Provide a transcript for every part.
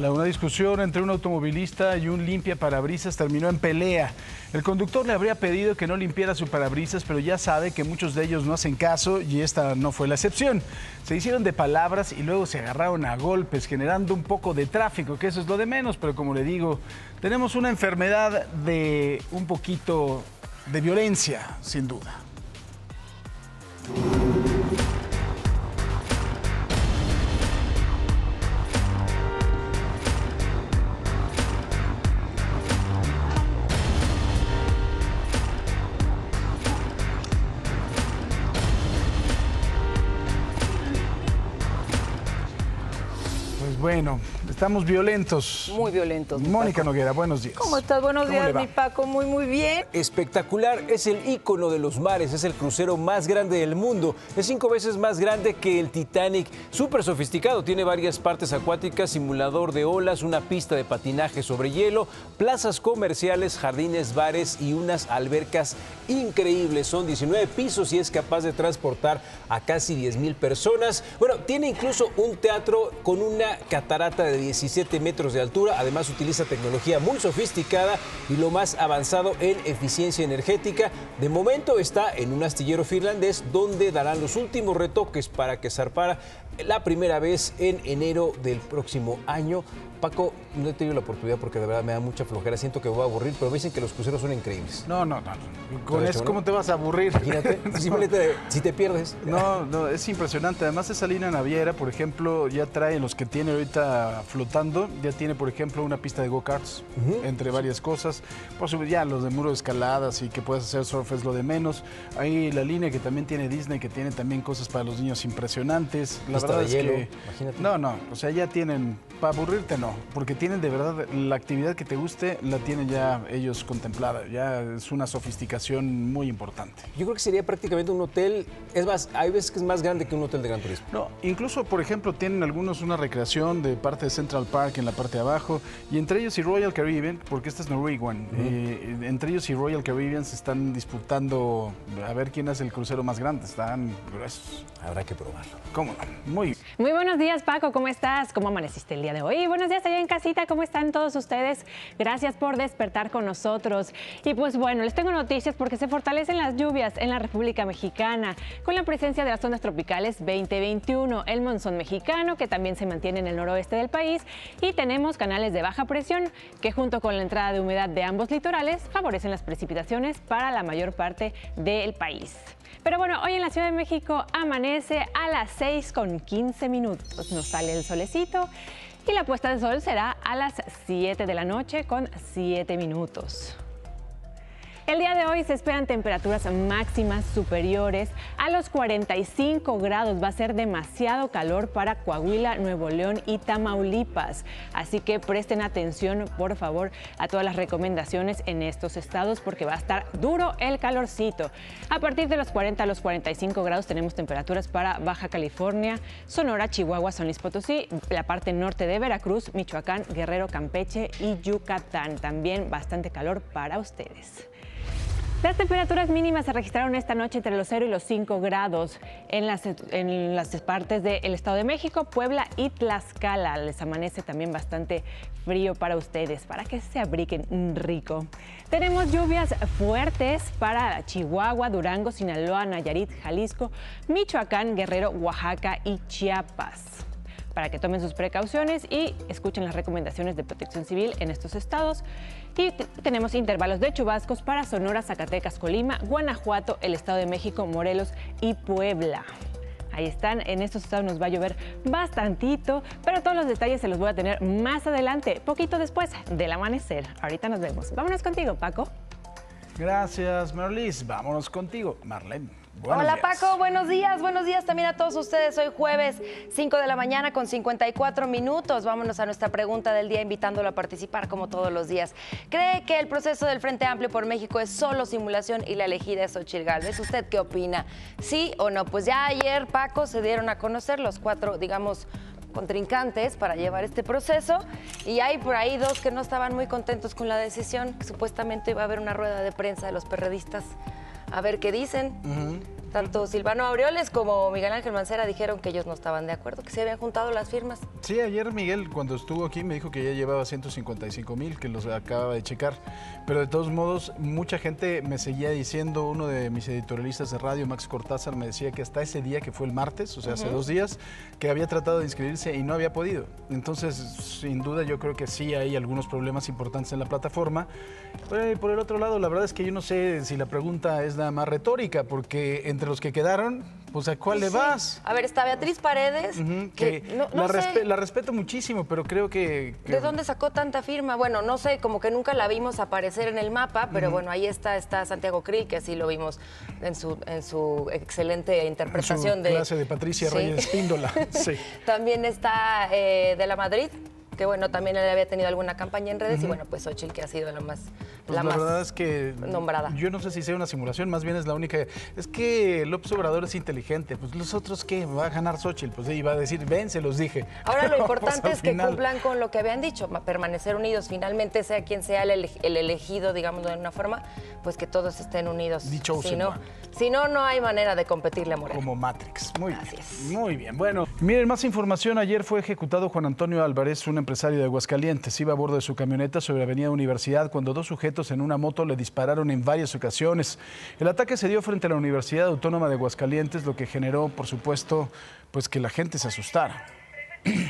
Guatemala, una discusión entre un automovilista y un limpiaparabrisas terminó en pelea. El conductor le habría pedido que no limpiara su parabrisas, pero ya sabe que muchos de ellos no hacen caso y esta no fue la excepción. Se hicieron de palabras y luego se agarraron a golpes, generando un poco de tráfico, que eso es lo de menos, pero como le digo, tenemos una enfermedad de un poquito de violencia, sin duda. Bueno, estamos violentos. Muy violentos. Mónica Noguera, buenos días. ¿Cómo estás? Buenos días, mi Paco. Muy bien. Espectacular, es el ícono de los mares, es el crucero más grande del mundo. Es 5 veces más grande que el Titanic. Súper sofisticado, tiene varias partes acuáticas, simulador de olas, una pista de patinaje sobre hielo, plazas comerciales, jardines, bares y unas albercas increíbles. Son 19 pisos y es capaz de transportar a casi 10,000 personas. Bueno, tiene incluso un teatro con una catarata de 17 metros de altura. Además utiliza tecnología muy sofisticada y lo más avanzado en eficiencia energética. De momento está en un astillero finlandés donde darán los últimos retoques para que zarpara la primera vez en enero del próximo año. Paco, no he tenido la oportunidad porque de verdad me da mucha flojera. Siento que voy a aburrir, pero me dicen que los cruceros son increíbles. No. Con eso, ¿cómo te vas a aburrir? Imagínate, simplemente si te pierdes. No, es impresionante. Además, esa línea naviera, por ejemplo, ya trae los que tiene ahorita flotando, ya tiene, por ejemplo, una pista de go-karts, entre varias cosas. Por subir ya los de muro de escaladas y que puedes hacer surf es lo de menos. Hay la línea que también tiene Disney, que tiene también cosas para los niños impresionantes. La verdad es que imagínate. O sea, ya tienen, para aburrirte no, porque tienen de verdad la actividad que te guste, la tienen ya ellos contemplada. Ya es una sofisticación muy importante. Yo creo que sería prácticamente un hotel, es más, hay veces que es más grande que un hotel de Gran Turismo. No, incluso, por ejemplo, tienen algunos una recreación de parte de Central Park en la parte de abajo, y entre ellos y Royal Caribbean, porque esta es Norwegian, entre ellos y Royal Caribbean se están disputando a ver quién hace el crucero más grande. Están gruesos. Habrá que probarlo. ¿Cómo no? Muy buenos días, Paco, ¿cómo estás? ¿Cómo amaneciste el día de hoy? Y buenos días allá en casita, ¿cómo están todos ustedes? Gracias por despertar con nosotros. Y pues bueno, les tengo noticias porque se fortalecen las lluvias en la República Mexicana con la presencia de las ondas tropicales 2021, el monzón mexicano que también se mantiene en el noroeste del país, y tenemos canales de baja presión que junto con la entrada de humedad de ambos litorales favorecen las precipitaciones para la mayor parte del país. Pero bueno, hoy en la Ciudad de México amanece a las 6:15. Nos sale el solecito y la puesta de sol será a las 7 de la noche con 7 minutos. El día de hoy se esperan temperaturas máximas superiores a los 45 grados. Va a ser demasiado calor para Coahuila, Nuevo León y Tamaulipas. Así que presten atención, por favor, a todas las recomendaciones en estos estados porque va a estar duro el calorcito. A partir de los 40 a los 45 grados tenemos temperaturas para Baja California, Sonora, Chihuahua, San Luis Potosí, la parte norte de Veracruz, Michoacán, Guerrero, Campeche y Yucatán. También bastante calor para ustedes. Las temperaturas mínimas se registraron esta noche entre los 0 y los 5 grados en las partes del Estado de México, Puebla y Tlaxcala. Les amanece también bastante frío para ustedes, para que se abriguen rico. Tenemos lluvias fuertes para Chihuahua, Durango, Sinaloa, Nayarit, Jalisco, Michoacán, Guerrero, Oaxaca y Chiapas. Para que tomen sus precauciones y escuchen las recomendaciones de Protección Civil en estos estados. Y tenemos intervalos de chubascos para Sonora, Zacatecas, Colima, Guanajuato, el Estado de México, Morelos y Puebla. Ahí están, en estos estados nos va a llover bastantito, pero todos los detalles se los voy a tener más adelante, poquito después del amanecer. Ahorita nos vemos. Vámonos contigo, Paco. Gracias, Marlis. Vámonos contigo, Marlene. Hola Paco, buenos días también a todos ustedes. Hoy jueves 5 de la mañana con 54 minutos. Vámonos a nuestra pregunta del día invitándolo a participar como todos los días. ¿Cree que el proceso del Frente Amplio por México es solo simulación y la elegida es Xochitl Gálvez? ¿Usted qué opina? ¿Sí o no? Pues ya ayer, Paco, se dieron a conocer los 4, digamos, contrincantes para llevar este proceso y hay por ahí 2 que no estaban muy contentos con la decisión, que supuestamente iba a haber una rueda de prensa de los perredistas a ver qué dicen. Tanto Silvano Aureoles como Miguel Ángel Mancera dijeron que ellos no estaban de acuerdo, que se habían juntado las firmas. Sí, ayer Miguel, cuando estuvo aquí, me dijo que ya llevaba 155,000, que los acababa de checar. Pero de todos modos, mucha gente me seguía diciendo, uno de mis editorialistas de radio, Max Cortázar, me decía que hasta ese día, que fue el martes, o sea, hace 2 días, que había tratado de inscribirse y no había podido. Entonces, sin duda, yo creo que sí hay algunos problemas importantes en la plataforma. Pero por el otro lado, la verdad es que yo no sé si la pregunta es nada más retórica, porque entre los que quedaron, pues ¿a cuál le vas? A ver, está Beatriz Paredes, que la respeto muchísimo, pero creo que... ¿De dónde sacó tanta firma? Bueno, no sé, como que nunca la vimos aparecer en el mapa, pero bueno, ahí está Santiago Krill, que sí lo vimos en su excelente interpretación en su clase de Patricia Reyes Espíndola. Sí. También está de la Madrid, que bueno, también él había tenido alguna campaña en redes, y bueno, pues Xochitl, que ha sido la más la verdad es que nombrada. Yo no sé si sea una simulación, más bien es la única. Es que López Obrador es inteligente, pues los otros ¿qué? Va a ganar Xochitl, pues sí, va a decir, ven, se los dije. Ahora lo importante es que cumplan con lo que habían dicho, permanecer unidos, finalmente sea quien sea el elegido, digamos de una forma, pues que todos estén unidos. Si no, no hay manera de competirle a Morena. Como Matrix. Muy bien. Muy bien. Bueno, miren, más información. Ayer fue ejecutado Juan Antonio Álvarez, un empresario de Aguascalientes. Iba a bordo de su camioneta sobre Avenida Universidad cuando 2 sujetos en una moto le dispararon en varias ocasiones. El ataque se dio frente a la Universidad Autónoma de Aguascalientes, lo que generó, por supuesto, pues que la gente se asustara. Sí,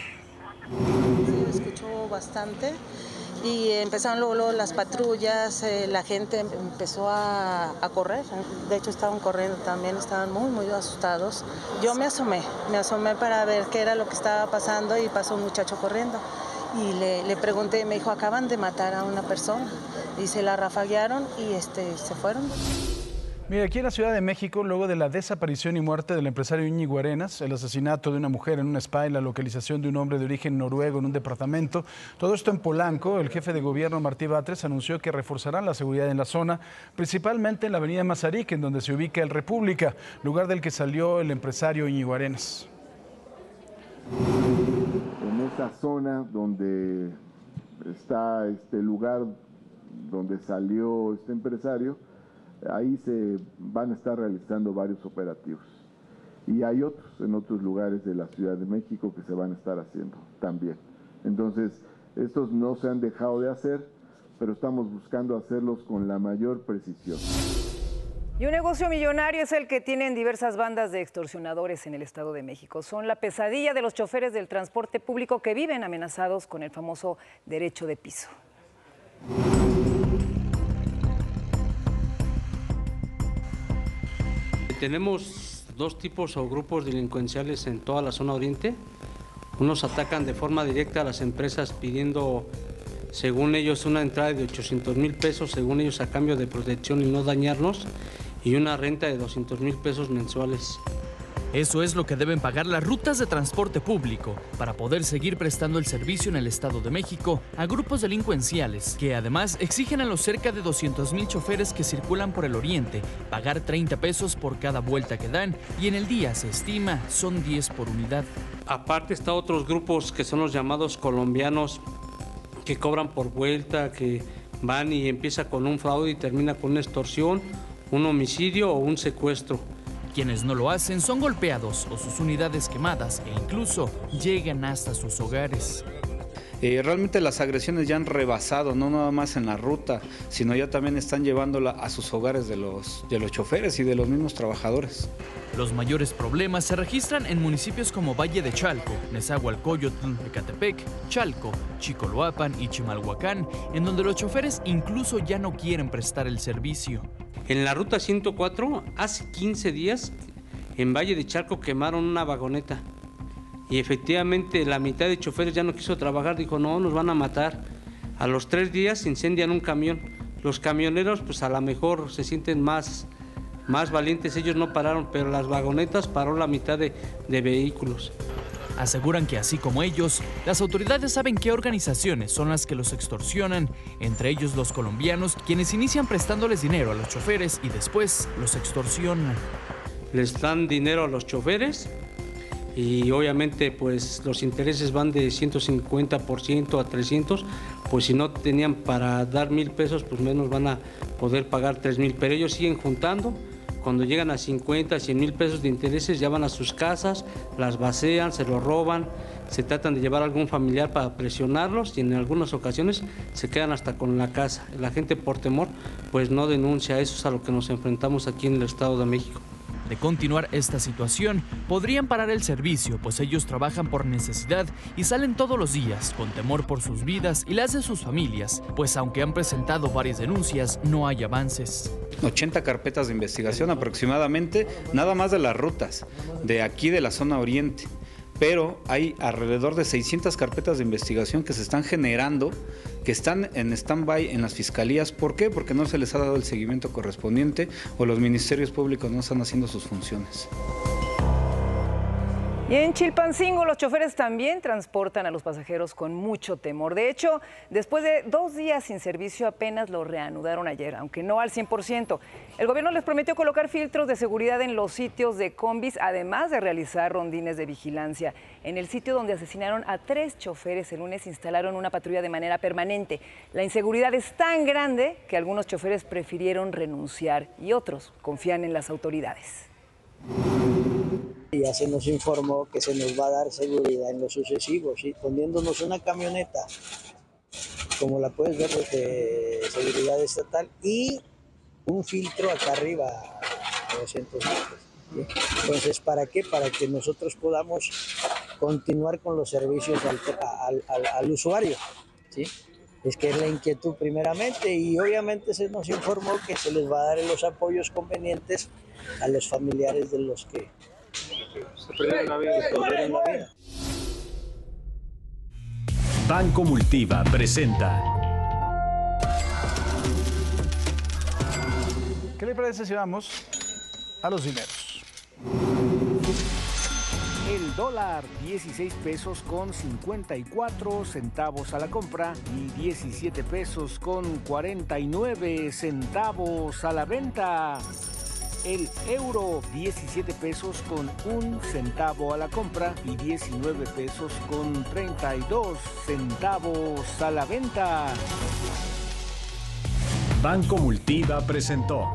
escuchó bastante. Y empezaron luego las patrullas, la gente empezó a correr, de hecho estaban corriendo también, estaban muy asustados. Yo me asomé para ver qué era lo que estaba pasando y pasó un muchacho corriendo. Y le pregunté, me dijo, acaban de matar a una persona. Y se la rafaguearon y se fueron. Mira, aquí en la Ciudad de México, luego de la desaparición y muerte del empresario Íñigo Arenas, el asesinato de una mujer en un spa y la localización de un hombre de origen noruego en un departamento, todo esto en Polanco, el jefe de gobierno Martí Batres anunció que reforzarán la seguridad en la zona, principalmente en la avenida Mazarik, en donde se ubica el República, lugar del que salió el empresario Íñigo Arenas. En esa zona donde está este lugar donde salió este empresario, ahí se van a estar realizando varios operativos. Y hay otros en otros lugares de la Ciudad de México que se van a estar haciendo también. Entonces, estos no se han dejado de hacer, pero estamos buscando hacerlos con la mayor precisión. Y un negocio millonario es el que tienen diversas bandas de extorsionadores en el Estado de México. Son la pesadilla de los choferes del transporte público que viven amenazados con el famoso derecho de piso. Tenemos 2 tipos o grupos delincuenciales en toda la zona oriente. Unos atacan de forma directa a las empresas pidiendo, según ellos, una entrada de 800,000 pesos, según ellos, a cambio de protección y no dañarnos, y una renta de 200,000 pesos mensuales. Eso es lo que deben pagar las rutas de transporte público para poder seguir prestando el servicio en el Estado de México a grupos delincuenciales que además exigen a los cerca de 200,000 choferes que circulan por el oriente pagar 30 pesos por cada vuelta que dan y en el día se estima son 10 por unidad. Aparte está otros grupos que son los llamados colombianos que cobran por vuelta, que van y empieza con un fraude y termina con una extorsión, un homicidio o un secuestro. Quienes no lo hacen son golpeados o sus unidades quemadas e incluso llegan hasta sus hogares. Realmente las agresiones ya han rebasado, no nada más en la ruta, sino ya también están llevándola a sus hogares de los choferes y de los mismos trabajadores. Los mayores problemas se registran en municipios como Valle de Chalco, Nezahualcóyotl, Ecatepec, Chalco, Chicoloapan y Chimalhuacán, en donde los choferes incluso ya no quieren prestar el servicio. En la ruta 104, hace 15 días, en Valle de Chalco quemaron una vagoneta. Y efectivamente la mitad de choferes ya no quiso trabajar, dijo, no, nos van a matar. A los 3 días incendian un camión. Los camioneros, pues a lo mejor se sienten más valientes, ellos no pararon, pero las vagonetas paró la mitad de vehículos. Aseguran que así como ellos, las autoridades saben qué organizaciones son las que los extorsionan, entre ellos los colombianos, quienes inician prestándoles dinero a los choferes y después los extorsionan. Les dan dinero a los choferes y obviamente pues los intereses van de 150% a 300, pues si no tenían para dar 1,000 pesos, pues menos van a poder pagar 3,000, pero ellos siguen juntando Cuando llegan a 50, 100 mil pesos de intereses, ya van a sus casas, las vacían, se lo roban, se tratan de llevar a algún familiar para presionarlos y en algunas ocasiones se quedan hasta con la casa. La gente por temor pues no denuncia. Eso es a lo que nos enfrentamos aquí en el Estado de México. De continuar esta situación, podrían parar el servicio, pues ellos trabajan por necesidad y salen todos los días, con temor por sus vidas y las de sus familias, pues aunque han presentado varias denuncias, no hay avances. 80 carpetas de investigación aproximadamente, nada más de las rutas, de aquí de la zona oriente. Pero hay alrededor de 600 carpetas de investigación que se están generando, que están en stand-by en las fiscalías. ¿Por qué? Porque no se les ha dado el seguimiento correspondiente o los ministerios públicos no están haciendo sus funciones. Y en Chilpancingo los choferes también transportan a los pasajeros con mucho temor. De hecho, después de 2 días sin servicio apenas lo reanudaron ayer, aunque no al 100%. El gobierno les prometió colocar filtros de seguridad en los sitios de combis, además de realizar rondines de vigilancia. En el sitio donde asesinaron a 3 choferes el lunes instalaron una patrulla de manera permanente. La inseguridad es tan grande que algunos choferes prefirieron renunciar y otros confían en las autoridades. Ya se nos informó que se nos va a dar seguridad en lo sucesivo, ¿sí? Poniéndonos una camioneta, como la puedes ver, de seguridad estatal y un filtro acá arriba a 200 metros. ¿Sí? Entonces, ¿para qué? Para que nosotros podamos continuar con los servicios al usuario, ¿sí? Es que es la inquietud primeramente y obviamente se nos informó que se les va a dar los apoyos convenientes a los familiares de los que se perdieron la vida. Banco Multiva presenta. ¿Qué le parece si vamos a los dineros? El dólar, 16 pesos con 54 centavos a la compra y 17 pesos con 49 centavos a la venta. El euro, 17 pesos con 1 centavo a la compra y 19 pesos con 32 centavos a la venta. Banco Multiva presentó.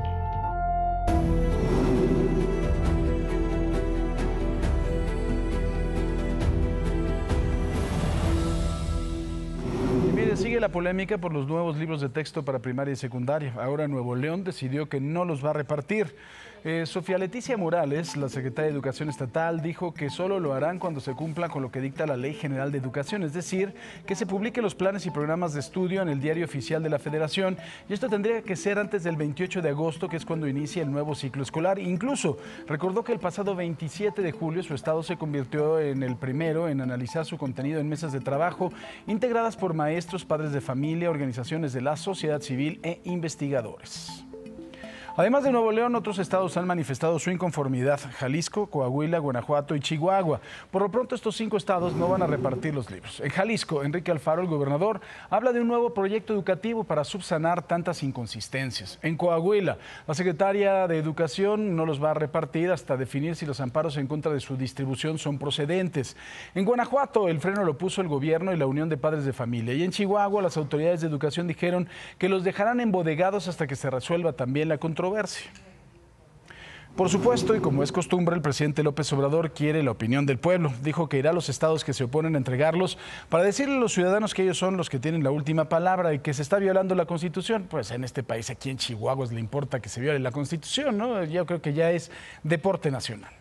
Sigue la polémica por los nuevos libros de texto para primaria y secundaria. Ahora Nuevo León decidió que no los va a repartir. Sofía Leticia Morales, la secretaria de Educación Estatal, dijo que solo lo harán cuando se cumpla con lo que dicta la Ley General de Educación, es decir, que se publiquen los planes y programas de estudio en el Diario Oficial de la Federación, y esto tendría que ser antes del 28 de agosto, que es cuando inicia el nuevo ciclo escolar. Incluso recordó que el pasado 27 de julio su estado se convirtió en el primero en analizar su contenido en mesas de trabajo integradas por maestros, padres de familia, organizaciones de la sociedad civil e investigadores. Además de Nuevo León, otros estados han manifestado su inconformidad: Jalisco, Coahuila, Guanajuato y Chihuahua. Por lo pronto, estos 5 estados no van a repartir los libros. En Jalisco, Enrique Alfaro, el gobernador, habla de un nuevo proyecto educativo para subsanar tantas inconsistencias. En Coahuila, la secretaria de Educación no los va a repartir hasta definir si los amparos en contra de su distribución son procedentes. En Guanajuato, el freno lo puso el gobierno y la Unión de Padres de Familia. Y en Chihuahua, las autoridades de educación dijeron que los dejarán embodegados hasta que se resuelva también la controversia. Por supuesto, y como es costumbre, el presidente López Obrador quiere la opinión del pueblo. Dijo que irá a los estados que se oponen a entregarlos para decirle a los ciudadanos que ellos son los que tienen la última palabra y que se está violando la Constitución. Pues en este país, aquí en Chihuahua, le importa que se viole la Constitución, ¿no? Yo creo que ya es deporte nacional.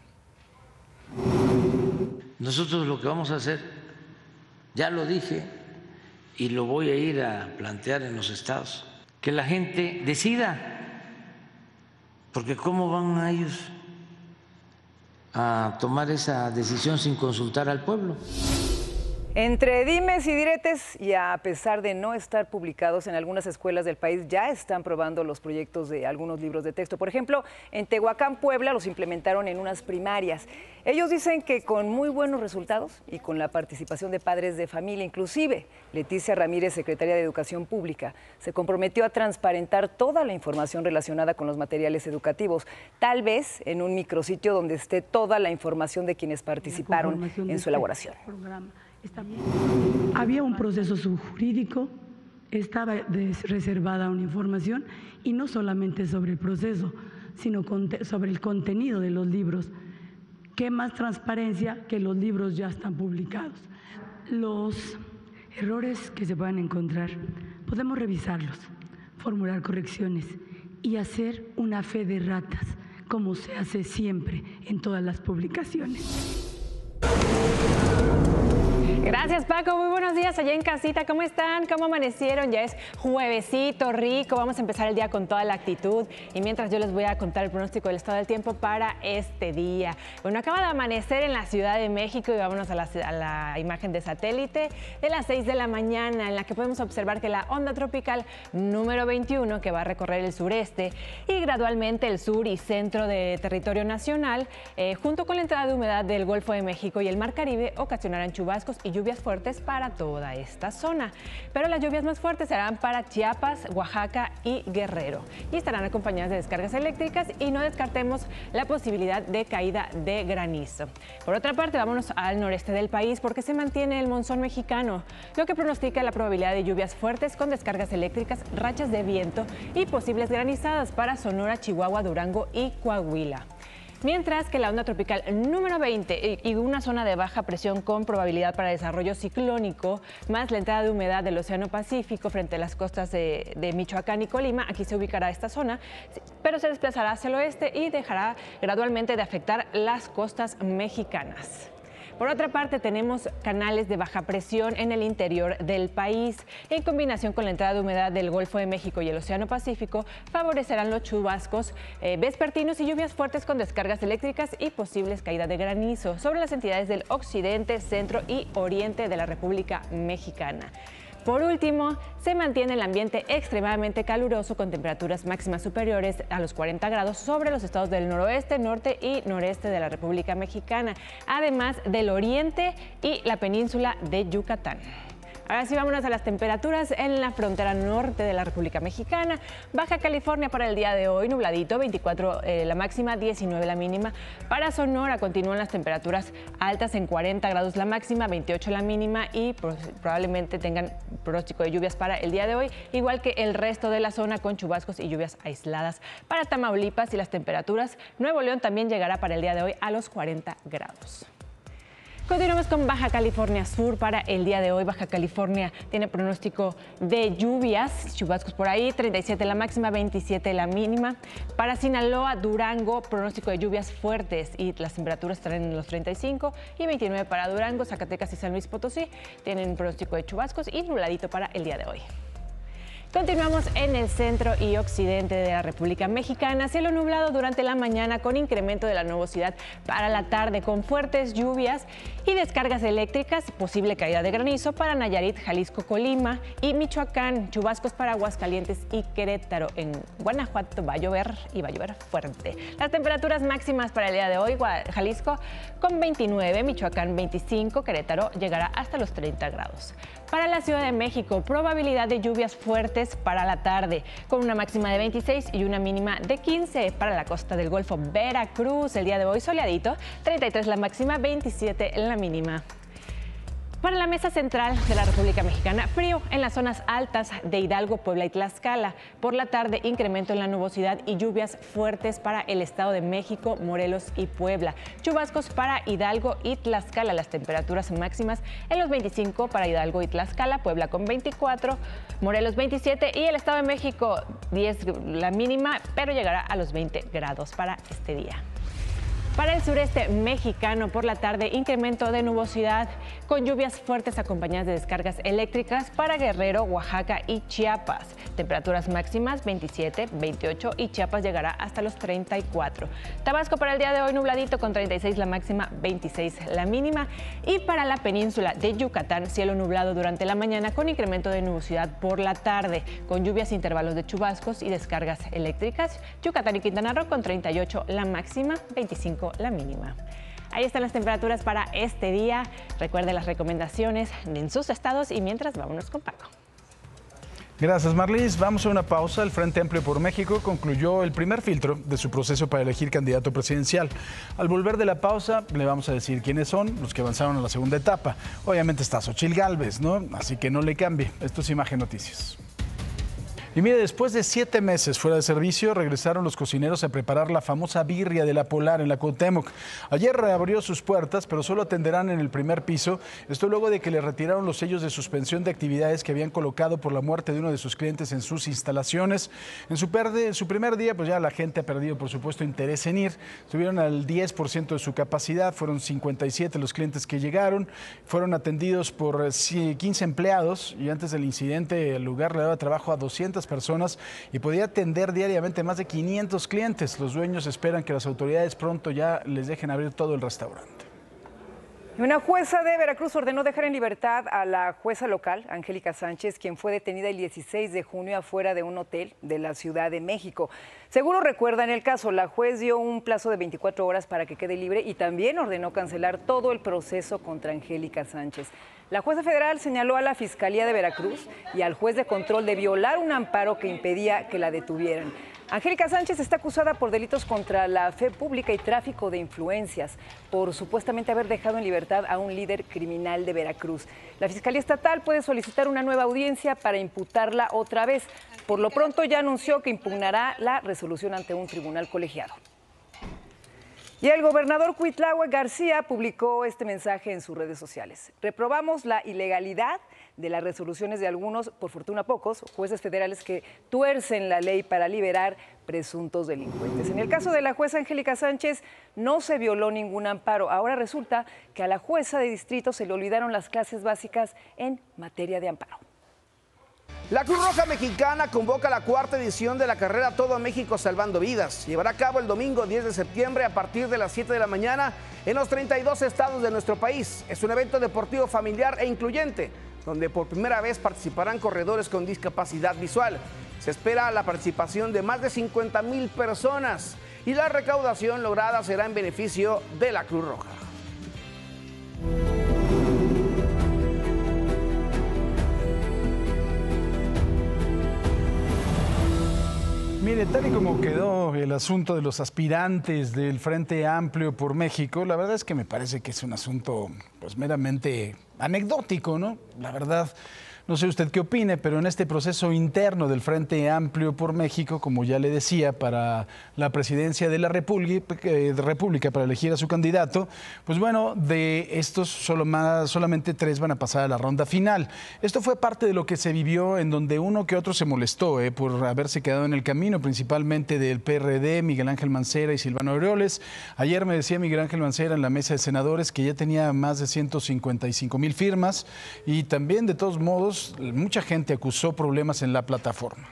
Nosotros lo que vamos a hacer, ya lo dije y lo voy a ir a plantear en los estados, que la gente decida. Porque ¿cómo van a ellos a tomar esa decisión sin consultar al pueblo? Entre dimes y diretes, y a pesar de no estar publicados en algunas escuelas del país, ya están probando los proyectos de algunos libros de texto. Por ejemplo, en Tehuacán, Puebla, los implementaron en unas primarias. Ellos dicen que con muy buenos resultados y con la participación de padres de familia, inclusive Leticia Ramírez, secretaria de Educación Pública, se comprometió a transparentar toda la información relacionada con los materiales educativos, tal vez en un micrositio donde esté toda la información de quienes participaron en su elaboración. Había un proceso subjurídico, estaba reservada una información y no solamente sobre el proceso, sino sobre el contenido de los libros. ¿Qué más transparencia que los libros ya están publicados? Los errores que se puedan encontrar, podemos revisarlos, formular correcciones y hacer una fe de ratas, como se hace siempre en todas las publicaciones. Gracias, Paco. Muy buenos días allá en casita. ¿Cómo están? ¿Cómo amanecieron? Ya es juevesito rico. Vamos a empezar el día con toda la actitud. Y mientras yo les voy a contar el pronóstico del estado del tiempo para este día. Bueno, acaba de amanecer en la Ciudad de México y vámonos a la imagen de satélite de las 6 de la mañana, en la que podemos observar que la onda tropical número 21, que va a recorrer el sureste y gradualmente el sur y centro de territorio nacional, junto con la entrada de humedad del Golfo de México y el Mar Caribe, ocasionarán chubascos y lluvias fuertes para toda esta zona. Pero las lluvias más fuertes serán para Chiapas, Oaxaca y Guerrero y estarán acompañadas de descargas eléctricas y no descartemos la posibilidad de caída de granizo. Por otra parte, vámonos al noreste del país porque se mantiene el monzón mexicano, lo que pronostica la probabilidad de lluvias fuertes con descargas eléctricas, rachas de viento y posibles granizadas para Sonora, Chihuahua, Durango y Coahuila. Mientras que la onda tropical número 20 y una zona de baja presión con probabilidad para desarrollo ciclónico, más la entrada de humedad del Océano Pacífico frente a las costas de Michoacán y Colima, aquí se ubicará esta zona, pero se desplazará hacia el oeste y dejará gradualmente de afectar las costas mexicanas. Por otra parte, tenemos canales de baja presión en el interior del país. En combinación con la entrada de humedad del Golfo de México y el Océano Pacífico, favorecerán los chubascos vespertinos y lluvias fuertes con descargas eléctricas y posibles caídas de granizo sobre las entidades del occidente, centro y oriente de la República Mexicana. Por último, se mantiene el ambiente extremadamente caluroso con temperaturas máximas superiores a los 40 grados sobre los estados del noroeste, norte y noreste de la República Mexicana, además del oriente y la península de Yucatán. Ahora sí, vámonos a las temperaturas en la frontera norte de la República Mexicana. Baja California para el día de hoy, nubladito, 24 la máxima, 19 la mínima. Para Sonora continúan las temperaturas altas en 40 grados la máxima, 28 la mínima y probablemente tengan pronóstico de lluvias para el día de hoy, igual que el resto de la zona con chubascos y lluvias aisladas. Para Tamaulipas y las temperaturas, Nuevo León también llegará para el día de hoy a los 40 grados. Continuamos con Baja California Sur para el día de hoy. Baja California tiene pronóstico de lluvias, chubascos por ahí, 37 la máxima, 27 la mínima. Para Sinaloa, Durango, pronóstico de lluvias fuertes y las temperaturas estarán en los 35 y 29 para Durango, Zacatecas y San Luis Potosí. Tienen pronóstico de chubascos y nubladito para el día de hoy. Continuamos en el centro y occidente de la República Mexicana. Cielo nublado durante la mañana con incremento de la nubosidad para la tarde con fuertes lluvias y descargas eléctricas, posible caída de granizo para Nayarit, Jalisco, Colima y Michoacán, chubascos para Aguascalientes y Querétaro. En Guanajuato va a llover y va a llover fuerte. Las temperaturas máximas para el día de hoy, Jalisco con 29, Michoacán 25, Querétaro llegará hasta los 30 grados. Para la Ciudad de México, probabilidad de lluvias fuertes para la tarde, con una máxima de 26 y una mínima de 15. Para la costa del Golfo, Veracruz, el día de hoy soleadito, 33 la máxima, 27 la mínima. Para la mesa central de la República Mexicana, frío en las zonas altas de Hidalgo, Puebla y Tlaxcala. Por la tarde, incremento en la nubosidad y lluvias fuertes para el Estado de México, Morelos y Puebla. Chubascos para Hidalgo y Tlaxcala. Las temperaturas máximas en los 25 para Hidalgo y Tlaxcala, Puebla con 24, Morelos 27 y el Estado de México 10 la mínima, pero llegará a los 20 grados para este día. Para el sureste mexicano, por la tarde, incremento de nubosidad con lluvias fuertes acompañadas de descargas eléctricas para Guerrero, Oaxaca y Chiapas. Temperaturas máximas 27, 28 y Chiapas llegará hasta los 34. Tabasco para el día de hoy nubladito con 36 la máxima, 26 la mínima. Y para la península de Yucatán, cielo nublado durante la mañana con incremento de nubosidad por la tarde, con lluvias, intervalos de chubascos y descargas eléctricas. Yucatán y Quintana Roo con 38 la máxima, 25 la mínima. Ahí están las temperaturas para este día. Recuerde las recomendaciones en sus estados y mientras vámonos con Paco. Gracias, Marlis. Vamos a una pausa. El Frente Amplio por México concluyó el primer filtro de su proceso para elegir candidato presidencial. Al volver de la pausa, le vamos a decir quiénes son los que avanzaron a la segunda etapa. Obviamente está Xóchitl Gálvez, ¿no? Así que no le cambie. Esto es Imagen Noticias. Y mire, después de 7 meses fuera de servicio, regresaron los cocineros a preparar la famosa birria de la Polar en la Cuauhtémoc. Ayer reabrió sus puertas, pero solo atenderán en el primer piso. Esto luego de que le retiraron los sellos de suspensión de actividades que habían colocado por la muerte de uno de sus clientes en sus instalaciones. En su primer día, pues ya la gente ha perdido, por supuesto, interés en ir. Estuvieron al 10% de su capacidad, fueron 57 los clientes que llegaron, fueron atendidos por 15 empleados y antes del incidente el lugar le daba trabajo a 200 personas y podía atender diariamente más de 500 clientes. Los dueños esperan que las autoridades pronto ya les dejen abrir todo el restaurante. Una jueza de Veracruz ordenó dejar en libertad a la jueza local, Angélica Sánchez, quien fue detenida el 16 de junio afuera de un hotel de la Ciudad de México. Seguro recuerdan el caso, la juez dio un plazo de 24 horas para que quede libre y también ordenó cancelar todo el proceso contra Angélica Sánchez. La jueza federal señaló a la Fiscalía de Veracruz y al juez de control de violar un amparo que impedía que la detuvieran. Angélica Sánchez está acusada por delitos contra la fe pública y tráfico de influencias, por supuestamente haber dejado en libertad a un líder criminal de Veracruz. La Fiscalía Estatal puede solicitar una nueva audiencia para imputarla otra vez. Por lo pronto ya anunció que impugnará la resolución ante un tribunal colegiado. Y el gobernador Cuitláhuac García publicó este mensaje en sus redes sociales. Reprobamos la ilegalidad de las resoluciones de algunos, por fortuna pocos, jueces federales que tuercen la ley para liberar presuntos delincuentes. En el caso de la jueza Angélica Sánchez no se violó ningún amparo. Ahora resulta que a la jueza de distrito se le olvidaron las clases básicas en materia de amparo. La Cruz Roja Mexicana convoca la 4ª edición de la carrera Todo México Salvando Vidas. Llevará a cabo el domingo 10 de septiembre a partir de las 7 de la mañana en los 32 estados de nuestro país. Es un evento deportivo familiar e incluyente, donde por primera vez participarán corredores con discapacidad visual. Se espera la participación de más de 50,000 personas y la recaudación lograda será en beneficio de la Cruz Roja. Mire, tal y como quedó el asunto de los aspirantes del Frente Amplio por México, la verdad es que me parece que es un asunto pues meramente anecdótico, ¿no? La verdad, no sé usted qué opine, pero en este proceso interno del Frente Amplio por México, como ya le decía, para la presidencia de la República para elegir a su candidato, pues bueno, de estos solamente 3 van a pasar a la ronda final. Esto fue parte de lo que se vivió en donde uno que otro se molestó por haberse quedado en el camino, principalmente del PRD, Miguel Ángel Mancera y Silvano Aureoles. Ayer me decía Miguel Ángel Mancera en la mesa de senadores que ya tenía más de 155,000 firmas y también, de todos modos, mucha gente acusó problemas en la plataforma.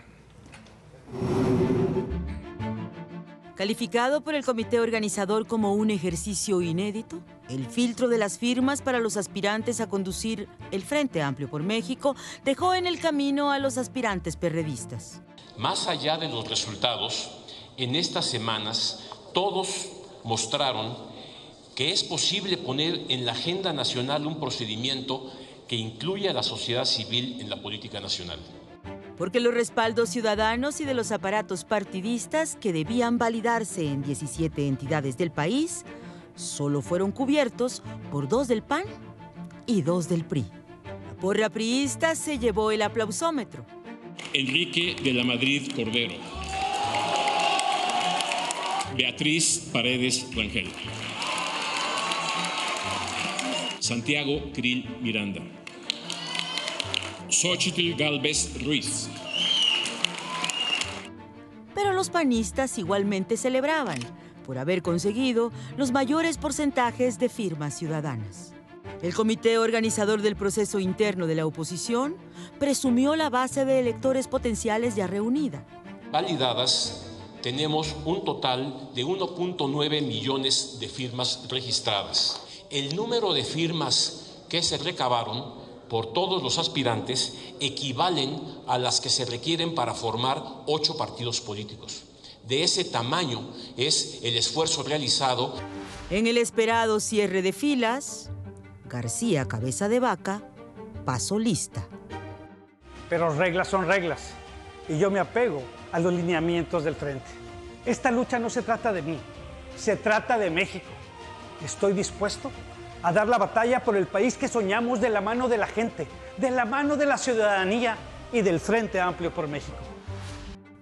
Calificado por el comité organizador como un ejercicio inédito, el filtro de las firmas para los aspirantes a conducir el Frente Amplio por México dejó en el camino a los aspirantes perredistas. Más allá de los resultados, en estas semanas todos mostraron que es posible poner en la agenda nacional un procedimiento que incluya a la sociedad civil en la política nacional. Porque los respaldos ciudadanos y de los aparatos partidistas que debían validarse en 17 entidades del país solo fueron cubiertos por 2 del PAN y 2 del PRI. La porra priista se llevó el aplausómetro. Enrique de la Madrid Cordero. Beatriz Paredes Rangel. Santiago Krill Miranda. Xochitl Gálvez Ruiz. Pero los panistas igualmente celebraban por haber conseguido los mayores porcentajes de firmas ciudadanas. El comité organizador del proceso interno de la oposición presumió la base de electores potenciales ya reunida. Validadas, tenemos un total de 1.9 millones de firmas registradas. El número de firmas que se recabaron por todos los aspirantes equivalen a las que se requieren para formar 8 partidos políticos. De ese tamaño es el esfuerzo realizado. En el esperado cierre de filas, García Cabeza de Vaca pasó lista. Pero reglas son reglas y yo me apego a los lineamientos del frente. Esta lucha no se trata de mí, se trata de México. Estoy dispuesto a dar la batalla por el país que soñamos de la mano de la gente, de la mano de la ciudadanía y del Frente Amplio por México.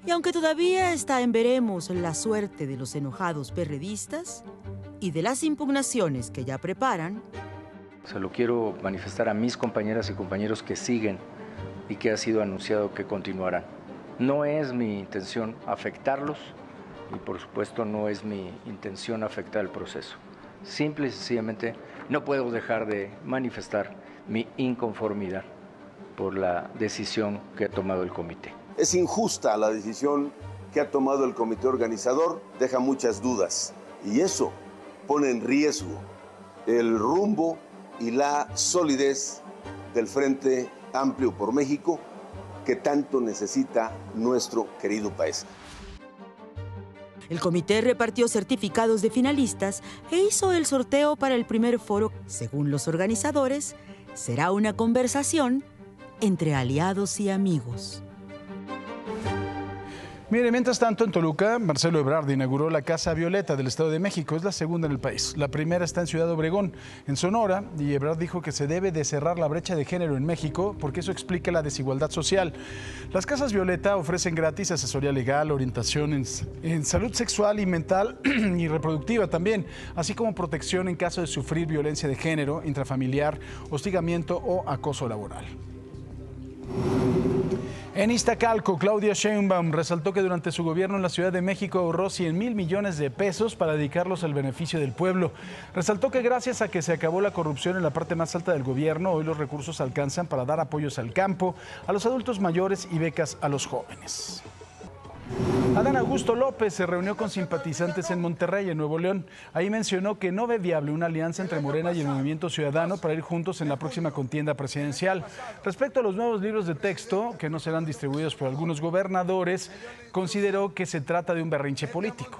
Y aunque todavía está en veremos la suerte de los enojados perredistas y de las impugnaciones que ya preparan, se lo quiero manifestar a mis compañeras y compañeros que siguen y que ha sido anunciado que continuarán. No es mi intención afectarlos y por supuesto no es mi intención afectar el proceso. Simple y sencillamente no puedo dejar de manifestar mi inconformidad por la decisión que ha tomado el comité. Es injusta la decisión que ha tomado el comité organizador, deja muchas dudas y eso pone en riesgo el rumbo y la solidez del Frente Amplio por México que tanto necesita nuestro querido país. El comité repartió certificados de finalistas e hizo el sorteo para el primer foro. Según los organizadores, será una conversación entre aliados y amigos. Mire, mientras tanto, en Toluca, Marcelo Ebrard inauguró la Casa Violeta del Estado de México. Es la segunda en el país. La primera está en Ciudad Obregón, en Sonora, y Ebrard dijo que se debe de cerrar la brecha de género en México porque eso explica la desigualdad social. Las Casas Violeta ofrecen gratis asesoría legal, orientación en salud sexual y mental y reproductiva también, así como protección en caso de sufrir violencia de género, intrafamiliar, hostigamiento o acoso laboral. En Iztacalco, Claudia Sheinbaum resaltó que durante su gobierno en la Ciudad de México ahorró 100,000 millones de pesos para dedicarlos al beneficio del pueblo. Resaltó que gracias a que se acabó la corrupción en la parte más alta del gobierno, hoy los recursos alcanzan para dar apoyos al campo, a los adultos mayores y becas a los jóvenes. Adán Augusto López se reunió con simpatizantes en Monterrey, en Nuevo León. Ahí mencionó que no ve viable una alianza entre Morena y el Movimiento Ciudadano para ir juntos en la próxima contienda presidencial. Respecto a los nuevos libros de texto, que no serán distribuidos por algunos gobernadores, consideró que se trata de un berrinche político.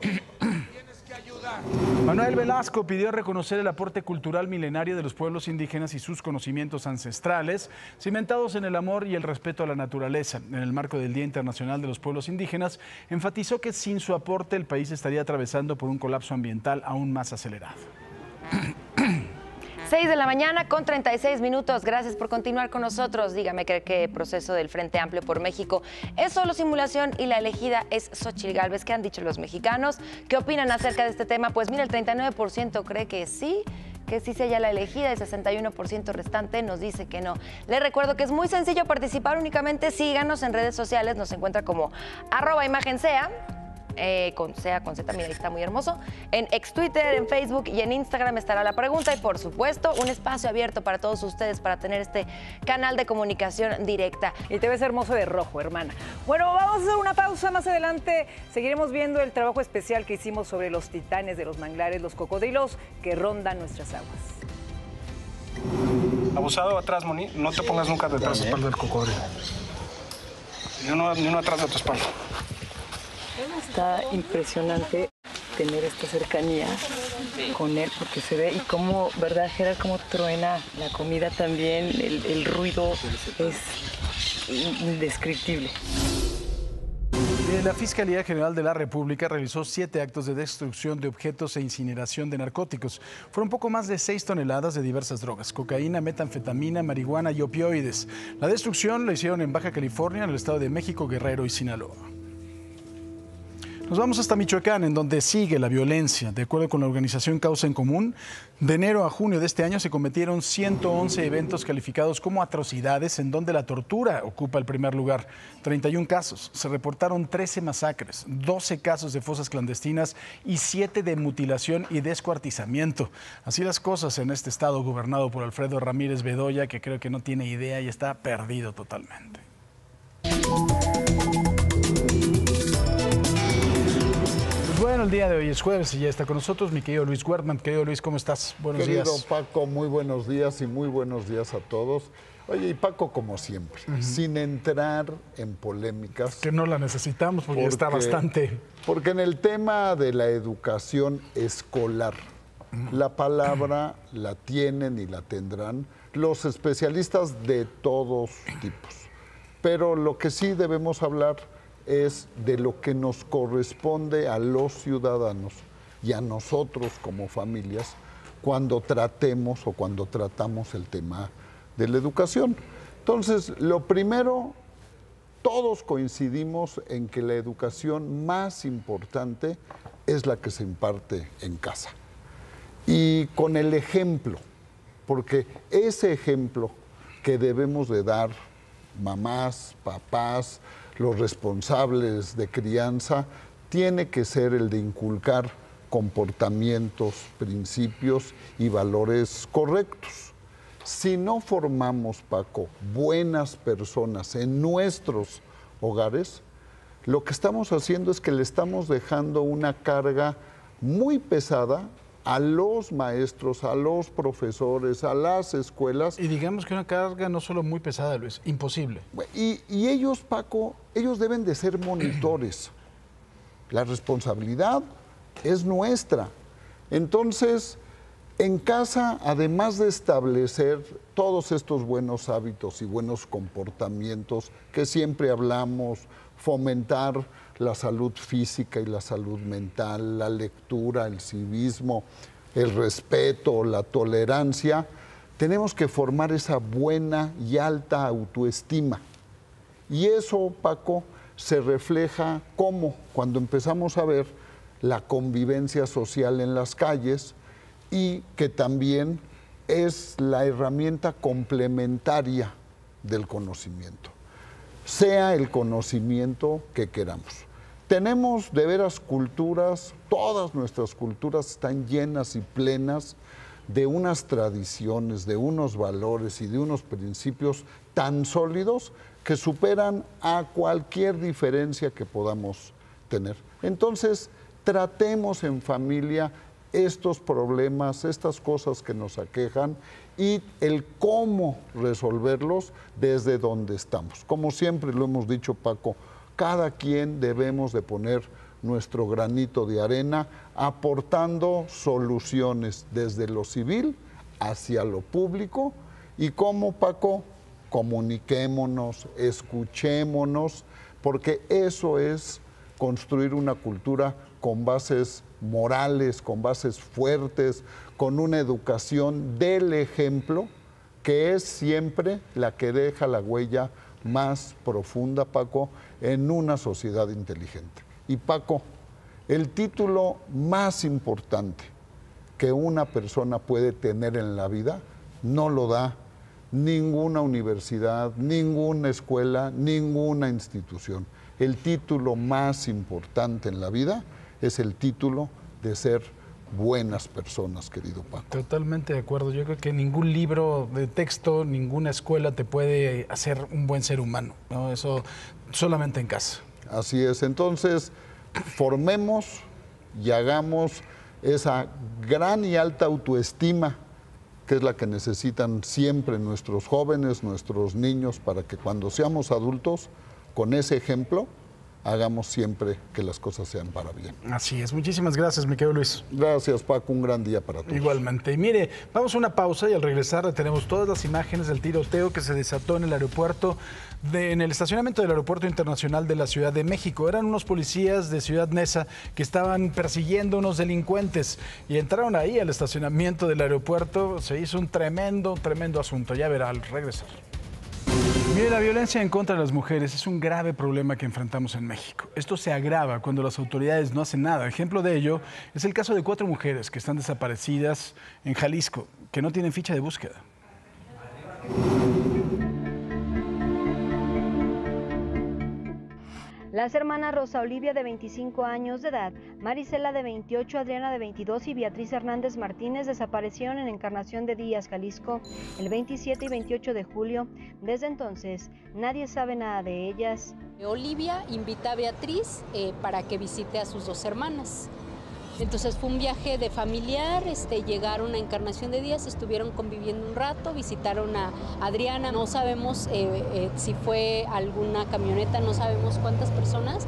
Manuel Velasco pidió reconocer el aporte cultural milenario de los pueblos indígenas y sus conocimientos ancestrales, cimentados en el amor y el respeto a la naturaleza. En el marco del Día Internacional de los Pueblos Indígenas, enfatizó que sin su aporte el país estaría atravesando por un colapso ambiental aún más acelerado. 6 de la mañana con 36 minutos. Gracias por continuar con nosotros. Dígame, ¿cree que el proceso del Frente Amplio por México es solo simulación y la elegida es Xóchitl Gálvez? ¿Qué han dicho los mexicanos? ¿Qué opinan acerca de este tema? Pues mira, el 39% cree que sí sea ella la elegida, el 61% restante nos dice que no. Les recuerdo que es muy sencillo participar, únicamente síganos en redes sociales, nos encuentra como @imágensea. Con Z, mira, ahí está muy hermoso. En ex Twitter, en Facebook y en Instagram estará la pregunta y, por supuesto, un espacio abierto para todos ustedes para tener este canal de comunicación directa. Y te ves hermoso de rojo, hermana. Bueno, vamos a hacer una pausa. Más adelante seguiremos viendo el trabajo especial que hicimos sobre los titanes de los manglares, los cocodrilos que rondan nuestras aguas. Abusado atrás, Moni. No te pongas nunca detrás de la espalda del cocodrilo. Ni uno atrás de tu espalda. Está impresionante tener esta cercanía con él porque se ve y cómo, ¿verdad, Gerard? Cómo truena la comida también, el ruido es indescriptible. La Fiscalía General de la República realizó 7 actos de destrucción de objetos e incineración de narcóticos. Fueron poco más de 6 toneladas de diversas drogas, cocaína, metanfetamina, marihuana y opioides. La destrucción la hicieron en Baja California, en el Estado de México, Guerrero y Sinaloa. Nos vamos hasta Michoacán, en donde sigue la violencia. De acuerdo con la organización Causa en Común, de enero a junio de este año se cometieron 111 eventos calificados como atrocidades, en donde la tortura ocupa el primer lugar. 31 casos. Se reportaron 13 masacres, 12 casos de fosas clandestinas y 7 de mutilación y descuartizamiento. Así las cosas en este estado gobernado por Alfredo Ramírez Bedoya, que creo que no tiene idea y está perdido totalmente. Bueno, el día de hoy es jueves y ya está con nosotros mi querido Luis Wertmann. Querido Luis, ¿cómo estás? Buenos días. Querido Paco, muy buenos días y muy buenos días a todos. Oye, y Paco, como siempre, sin entrar en polémicas. Que no la necesitamos porque está bastante. Porque en el tema de la educación escolar, la palabra la tienen y la tendrán los especialistas de todos tipos. Pero lo que sí debemos hablar es de lo que nos corresponde a los ciudadanos y a nosotros como familias cuando tratemos o cuando tratamos el tema de la educación. Entonces, lo primero todos coincidimos en que la educación más importante es la que se imparte en casa. Y con el ejemplo, porque ese ejemplo que debemos de dar mamás, papás, los responsables de crianza, tiene que ser el de inculcar comportamientos, principios y valores correctos. Si no formamos, Paco, buenas personas en nuestros hogares, lo que estamos haciendo es que le estamos dejando una carga muy pesada a los maestros, a los profesores, a las escuelas. Y digamos que una carga no solo muy pesada, Luis, imposible. Y ellos, Paco, ellos deben de ser monitores. La responsabilidad es nuestra. Entonces, en casa, además de establecer todos estos buenos hábitos y buenos comportamientos que siempre hablamos, fomentar la salud física y la salud mental, la lectura, el civismo, el respeto, la tolerancia, tenemos que formar esa buena y alta autoestima. Y eso, Paco, se refleja como cuando empezamos a ver la convivencia social en las calles, y que también es la herramienta complementaria del conocimiento, sea el conocimiento que queramos. Tenemos de veras culturas, todas nuestras culturas están llenas y plenas de unas tradiciones, de unos valores y de unos principios tan sólidos que superan a cualquier diferencia que podamos tener. Entonces, tratemos en familia estos problemas, estas cosas que nos aquejan y el cómo resolverlos desde donde estamos. Como siempre lo hemos dicho, Paco, cada quien debemos de poner nuestro granito de arena aportando soluciones desde lo civil hacia lo público y cómo, Paco, comuniquémonos, escuchémonos, porque eso es construir una cultura con bases morales, con bases fuertes, con una educación del ejemplo, que es siempre la que deja la huella más profunda, Paco, en una sociedad inteligente. Y Paco, el título más importante que una persona puede tener en la vida no lo da ninguna universidad, ninguna escuela, ninguna institución. El título más importante en la vida es el título de ser buenas personas, querido Paco. Totalmente de acuerdo. Yo creo que ningún libro de texto, ninguna escuela te puede hacer un buen ser humano, ¿no? Eso solamente en casa. Así es. Entonces, formemos y hagamos esa gran y alta autoestima que es la que necesitan siempre nuestros jóvenes, nuestros niños, para que cuando seamos adultos, con ese ejemplo, hagamos siempre que las cosas sean para bien. Así es. Muchísimas gracias, mi querido Luis. Gracias, Paco. Un gran día para todos. Igualmente. Y mire, vamos a una pausa y al regresar tenemos todas las imágenes del tiroteo que se desató en el aeropuerto, en el estacionamiento del Aeropuerto Internacional de la Ciudad de México. Eran unos policías de Ciudad Neza que estaban persiguiendo a unos delincuentes y entraron ahí al estacionamiento del aeropuerto. Se hizo un tremendo asunto. Ya verá al regresar. Mire, la violencia en contra de las mujeres es un grave problema que enfrentamos en México. Esto se agrava cuando las autoridades no hacen nada. Ejemplo de ello es el caso de 4 mujeres que están desaparecidas en Jalisco, que no tienen ficha de búsqueda. Las hermanas Rosa Olivia, de 25 años de edad, Marisela, de 28, Adriana, de 22 y Beatriz Hernández Martínez desaparecieron en Encarnación de Díaz, Jalisco, el 27 y 28 de julio. Desde entonces, nadie sabe nada de ellas. Olivia invita a Beatriz para que visite a sus 2 hermanas. Entonces fue un viaje de familiar, llegaron a Encarnación de Díaz, estuvieron conviviendo un rato, visitaron a Adriana. No sabemos si fue alguna camioneta, no sabemos cuántas personas,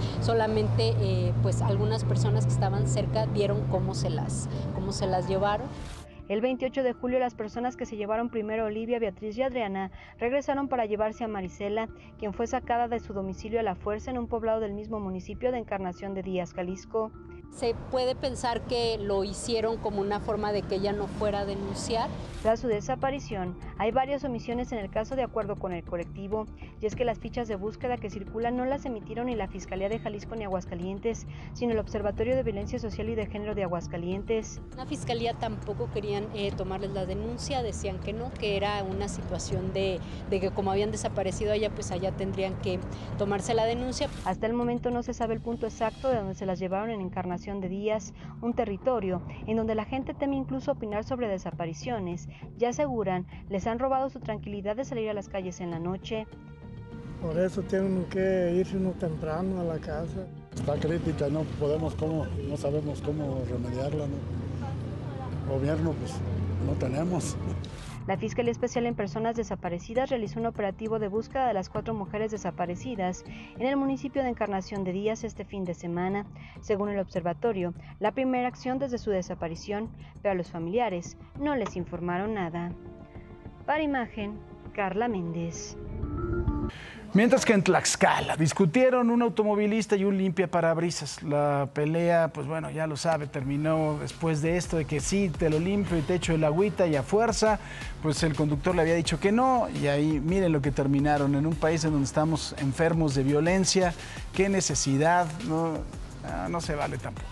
solamente pues algunas personas que estaban cerca vieron cómo se las llevaron. El 28 de julio, las personas que se llevaron primero a Olivia, Beatriz y Adriana regresaron para llevarse a Marisela, quien fue sacada de su domicilio a la fuerza en un poblado del mismo municipio de Encarnación de Díaz, Jalisco. Se puede pensar que lo hicieron como una forma de que ella no fuera a denunciar. Tras su desaparición, hay varias omisiones en el caso de acuerdo con el colectivo, y es que las fichas de búsqueda que circulan no las emitieron ni la Fiscalía de Jalisco ni Aguascalientes, sino el Observatorio de Violencia Social y de Género de Aguascalientes. La Fiscalía tampoco querían tomarles la denuncia, decían que no, que era una situación de que como habían desaparecido allá, pues allá tendrían que tomarse la denuncia. Hasta el momento no se sabe el punto exacto de donde se las llevaron en Encarnación de Díaz, un territorio en donde la gente teme incluso opinar sobre desapariciones. Ya aseguran, les han robado su tranquilidad de salir a las calles en la noche. Por eso tienen que irse uno temprano a la casa. Está crítica, no sabemos cómo remediarla, ¿no? Gobierno, pues no tenemos. La Fiscalía Especial en Personas Desaparecidas realizó un operativo de búsqueda de las 4 mujeres desaparecidas en el municipio de Encarnación de Díaz este fin de semana. Según el observatorio, la primera acción desde su desaparición, pero a los familiares no les informaron nada. Para Imagen, Carla Méndez. Mientras que en Tlaxcala discutieron un automovilista y un limpiaparabrisas. La pelea, pues bueno, ya lo sabe, terminó después de esto, de que sí, te lo limpio y te echo el agüita y a fuerza, pues el conductor le había dicho que no, y ahí miren lo que terminaron, en un país en donde estamos enfermos de violencia, qué necesidad, no se vale tampoco.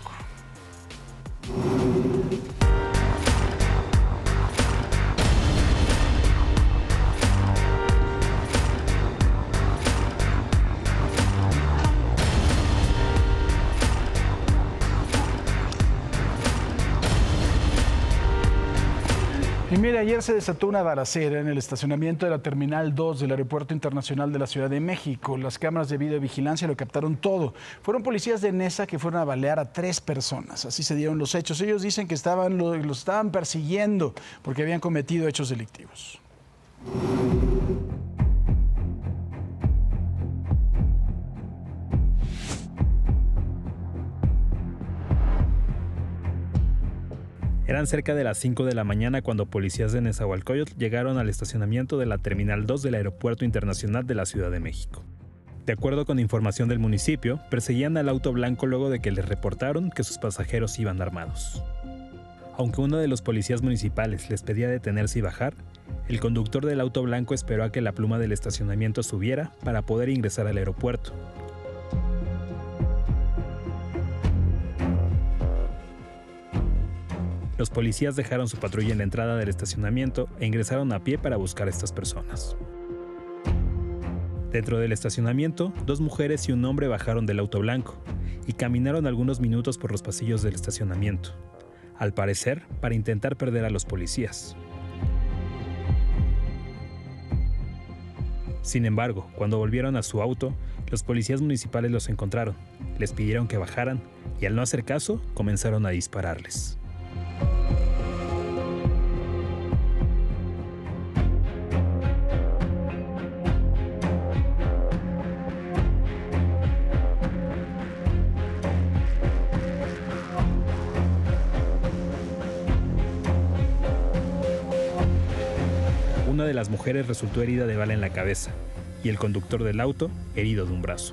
Y mire, ayer se desató una balacera en el estacionamiento de la Terminal 2 del Aeropuerto Internacional de la Ciudad de México. Las cámaras de videovigilancia lo captaron todo. Fueron policías de NESA que fueron a balear a 3 personas. Así se dieron los hechos. Ellos dicen que los estaban persiguiendo porque habían cometido hechos delictivos. Eran cerca de las 5 de la mañana cuando policías de Nezahualcóyotl llegaron al estacionamiento de la Terminal 2 del Aeropuerto Internacional de la Ciudad de México. De acuerdo con información del municipio, perseguían al auto blanco luego de que les reportaron que sus pasajeros iban armados. Aunque uno de los policías municipales les pedía detenerse y bajar, el conductor del auto blanco esperó a que la pluma del estacionamiento subiera para poder ingresar al aeropuerto. Los policías dejaron su patrulla en la entrada del estacionamiento e ingresaron a pie para buscar a estas personas. Dentro del estacionamiento, 2 mujeres y un hombre bajaron del auto blanco y caminaron algunos minutos por los pasillos del estacionamiento, al parecer para intentar perder a los policías. Sin embargo, cuando volvieron a su auto, los policías municipales los encontraron, les pidieron que bajaran y al no hacer caso, comenzaron a dispararles. Una de las mujeres resultó herida de bala en la cabeza y el conductor del auto herido de un brazo.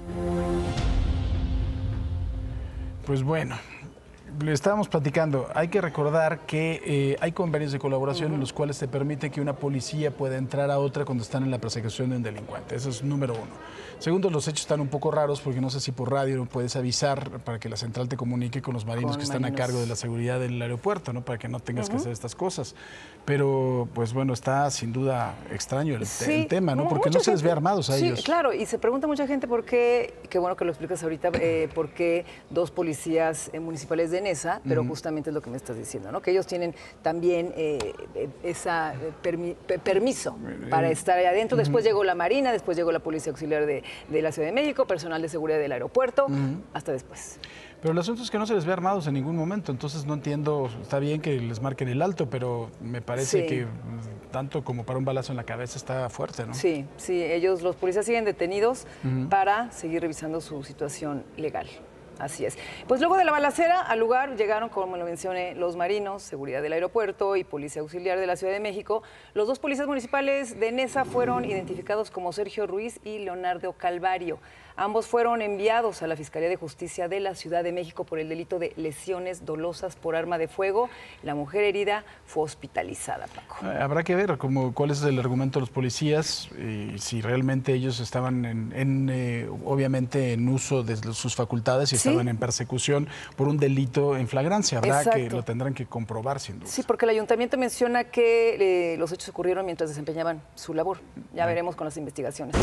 Pues bueno, le estábamos platicando, hay que recordar que hay convenios de colaboración en los cuales te permiten que una policía pueda entrar a otra cuando están en la persecución de un delincuente. Eso es número 1. Segundo, los hechos están un poco raros porque no sé si por radio no puedes avisar para que la central te comunique con los marinos que están a cargo de la seguridad del aeropuerto, ¿no? Para que no tengas que hacer estas cosas. Pero, pues bueno, está sin duda extraño el tema, ¿no? Porque no se les ve armados a ellos. Sí, claro, y se pregunta mucha gente por qué, qué bueno que lo explicas ahorita, por qué 2 policías municipales de NESA, pero justamente es lo que me estás diciendo, ¿no? Que ellos tienen también esa permiso para estar ahí adentro. Después llegó la Marina, después llegó la Policía Auxiliar de la Ciudad de México, personal de seguridad del aeropuerto, hasta después. Pero el asunto es que no se les ve armados en ningún momento, entonces no entiendo, está bien que les marquen el alto, pero me parece que tanto como para un balazo en la cabeza está fuerte, ¿no? Sí, sí, los policías siguen detenidos para seguir revisando su situación legal. Así es. Pues luego de la balacera, al lugar llegaron, como lo mencioné, los marinos, seguridad del aeropuerto y policía auxiliar de la Ciudad de México. Los dos policías municipales de Neza fueron identificados como Sergio Ruiz y Leonardo Calvario. Ambos fueron enviados a la Fiscalía de Justicia de la Ciudad de México por el delito de lesiones dolosas por arma de fuego. La mujer herida fue hospitalizada, Paco. Habrá que ver cuál es el argumento de los policías, si realmente ellos estaban obviamente en uso de sus facultades y estaban en persecución por un delito en flagrancia. Lo tendrán que comprobar, sin duda. Sí, porque el ayuntamiento menciona que los hechos ocurrieron mientras desempeñaban su labor. Ya veremos con las investigaciones.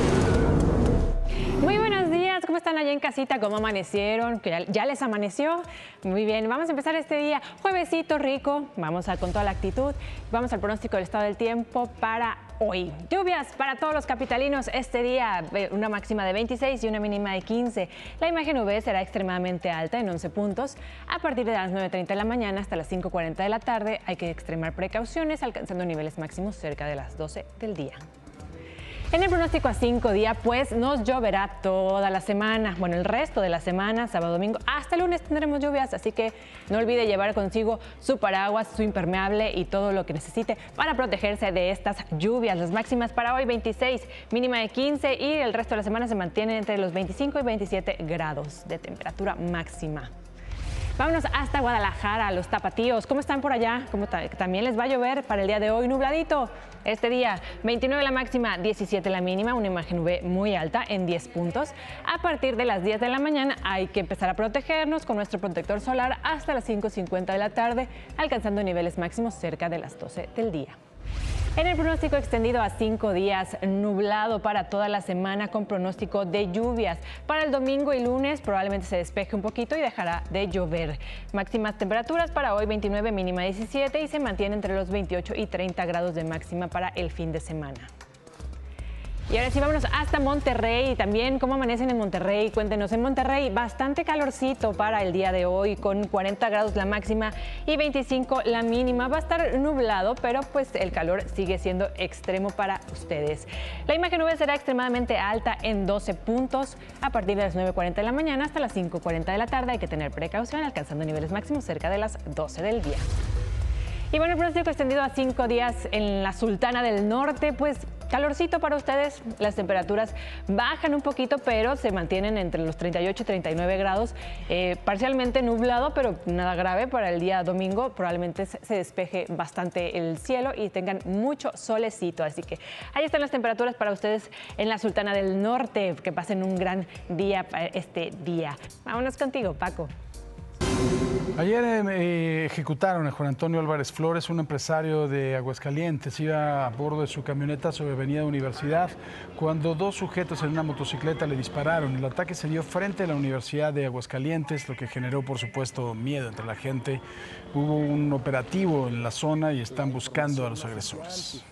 Muy buenos días, ¿cómo están allá en casita? ¿Cómo amanecieron? ¿Que ya les amaneció? Muy bien, vamos a empezar este día juevesito rico, vamos con toda la actitud, vamos al pronóstico del estado del tiempo para hoy. Lluvias para todos los capitalinos este día, una máxima de 26 y una mínima de 15. La imagen UV será extremadamente alta en 11 puntos. A partir de las 9:30 de la mañana hasta las 5:40 de la tarde hay que extremar precauciones, alcanzando niveles máximos cerca de las 12 del día. En el pronóstico a 5 días, pues nos lloverá toda la semana. Bueno, el resto de la semana, sábado, domingo, hasta el lunes tendremos lluvias, así que no olvide llevar consigo su paraguas, su impermeable y todo lo que necesite para protegerse de estas lluvias. Las máximas para hoy 26, mínima de 15 y el resto de la semana se mantienen entre los 25 y 27 grados de temperatura máxima. Vámonos hasta Guadalajara, a los tapatíos. ¿Cómo están por allá? También les va a llover para el día de hoy, nubladito. Este día, 29 la máxima, 17 la mínima, una imagen UV muy alta en 10 puntos. A partir de las 10 de la mañana hay que empezar a protegernos con nuestro protector solar hasta las 5:50 de la tarde, alcanzando niveles máximos cerca de las 12 del día. En el pronóstico extendido a 5 días, nublado para toda la semana con pronóstico de lluvias. Para el domingo y lunes probablemente se despeje un poquito y dejará de llover. Máximas temperaturas para hoy 29, mínima 17 y se mantiene entre los 28 y 30 grados de máxima para el fin de semana. Y ahora sí, vámonos hasta Monterrey. También, ¿cómo amanecen en Monterrey? Cuéntenos. En Monterrey, bastante calorcito para el día de hoy, con 40 grados la máxima y 25 la mínima. Va a estar nublado, pero pues el calor sigue siendo extremo para ustedes. La imagen UV será extremadamente alta en 12 puntos. A partir de las 9:40 de la mañana hasta las 5:40 de la tarde hay que tener precaución, alcanzando niveles máximos cerca de las 12 del día. Y bueno, el pronóstico extendido a 5 días en la Sultana del Norte, pues calorcito para ustedes. Las temperaturas bajan un poquito, pero se mantienen entre los 38 y 39 grados. Parcialmente nublado, pero nada grave. Para el día domingo probablemente se despeje bastante el cielo y tengan mucho solecito. Así que ahí están las temperaturas para ustedes en la Sultana del Norte. Que pasen un gran día este día. Vámonos contigo, Paco. Ayer ejecutaron a Juan Antonio Álvarez Flores, un empresario de Aguascalientes. Iba a bordo de su camioneta sobre Avenida Universidad cuando dos sujetos en una motocicleta le dispararon. El ataque se dio frente a la Universidad de Aguascalientes, lo que generó, por supuesto, miedo entre la gente. Hubo un operativo en la zona y están buscando a los agresores.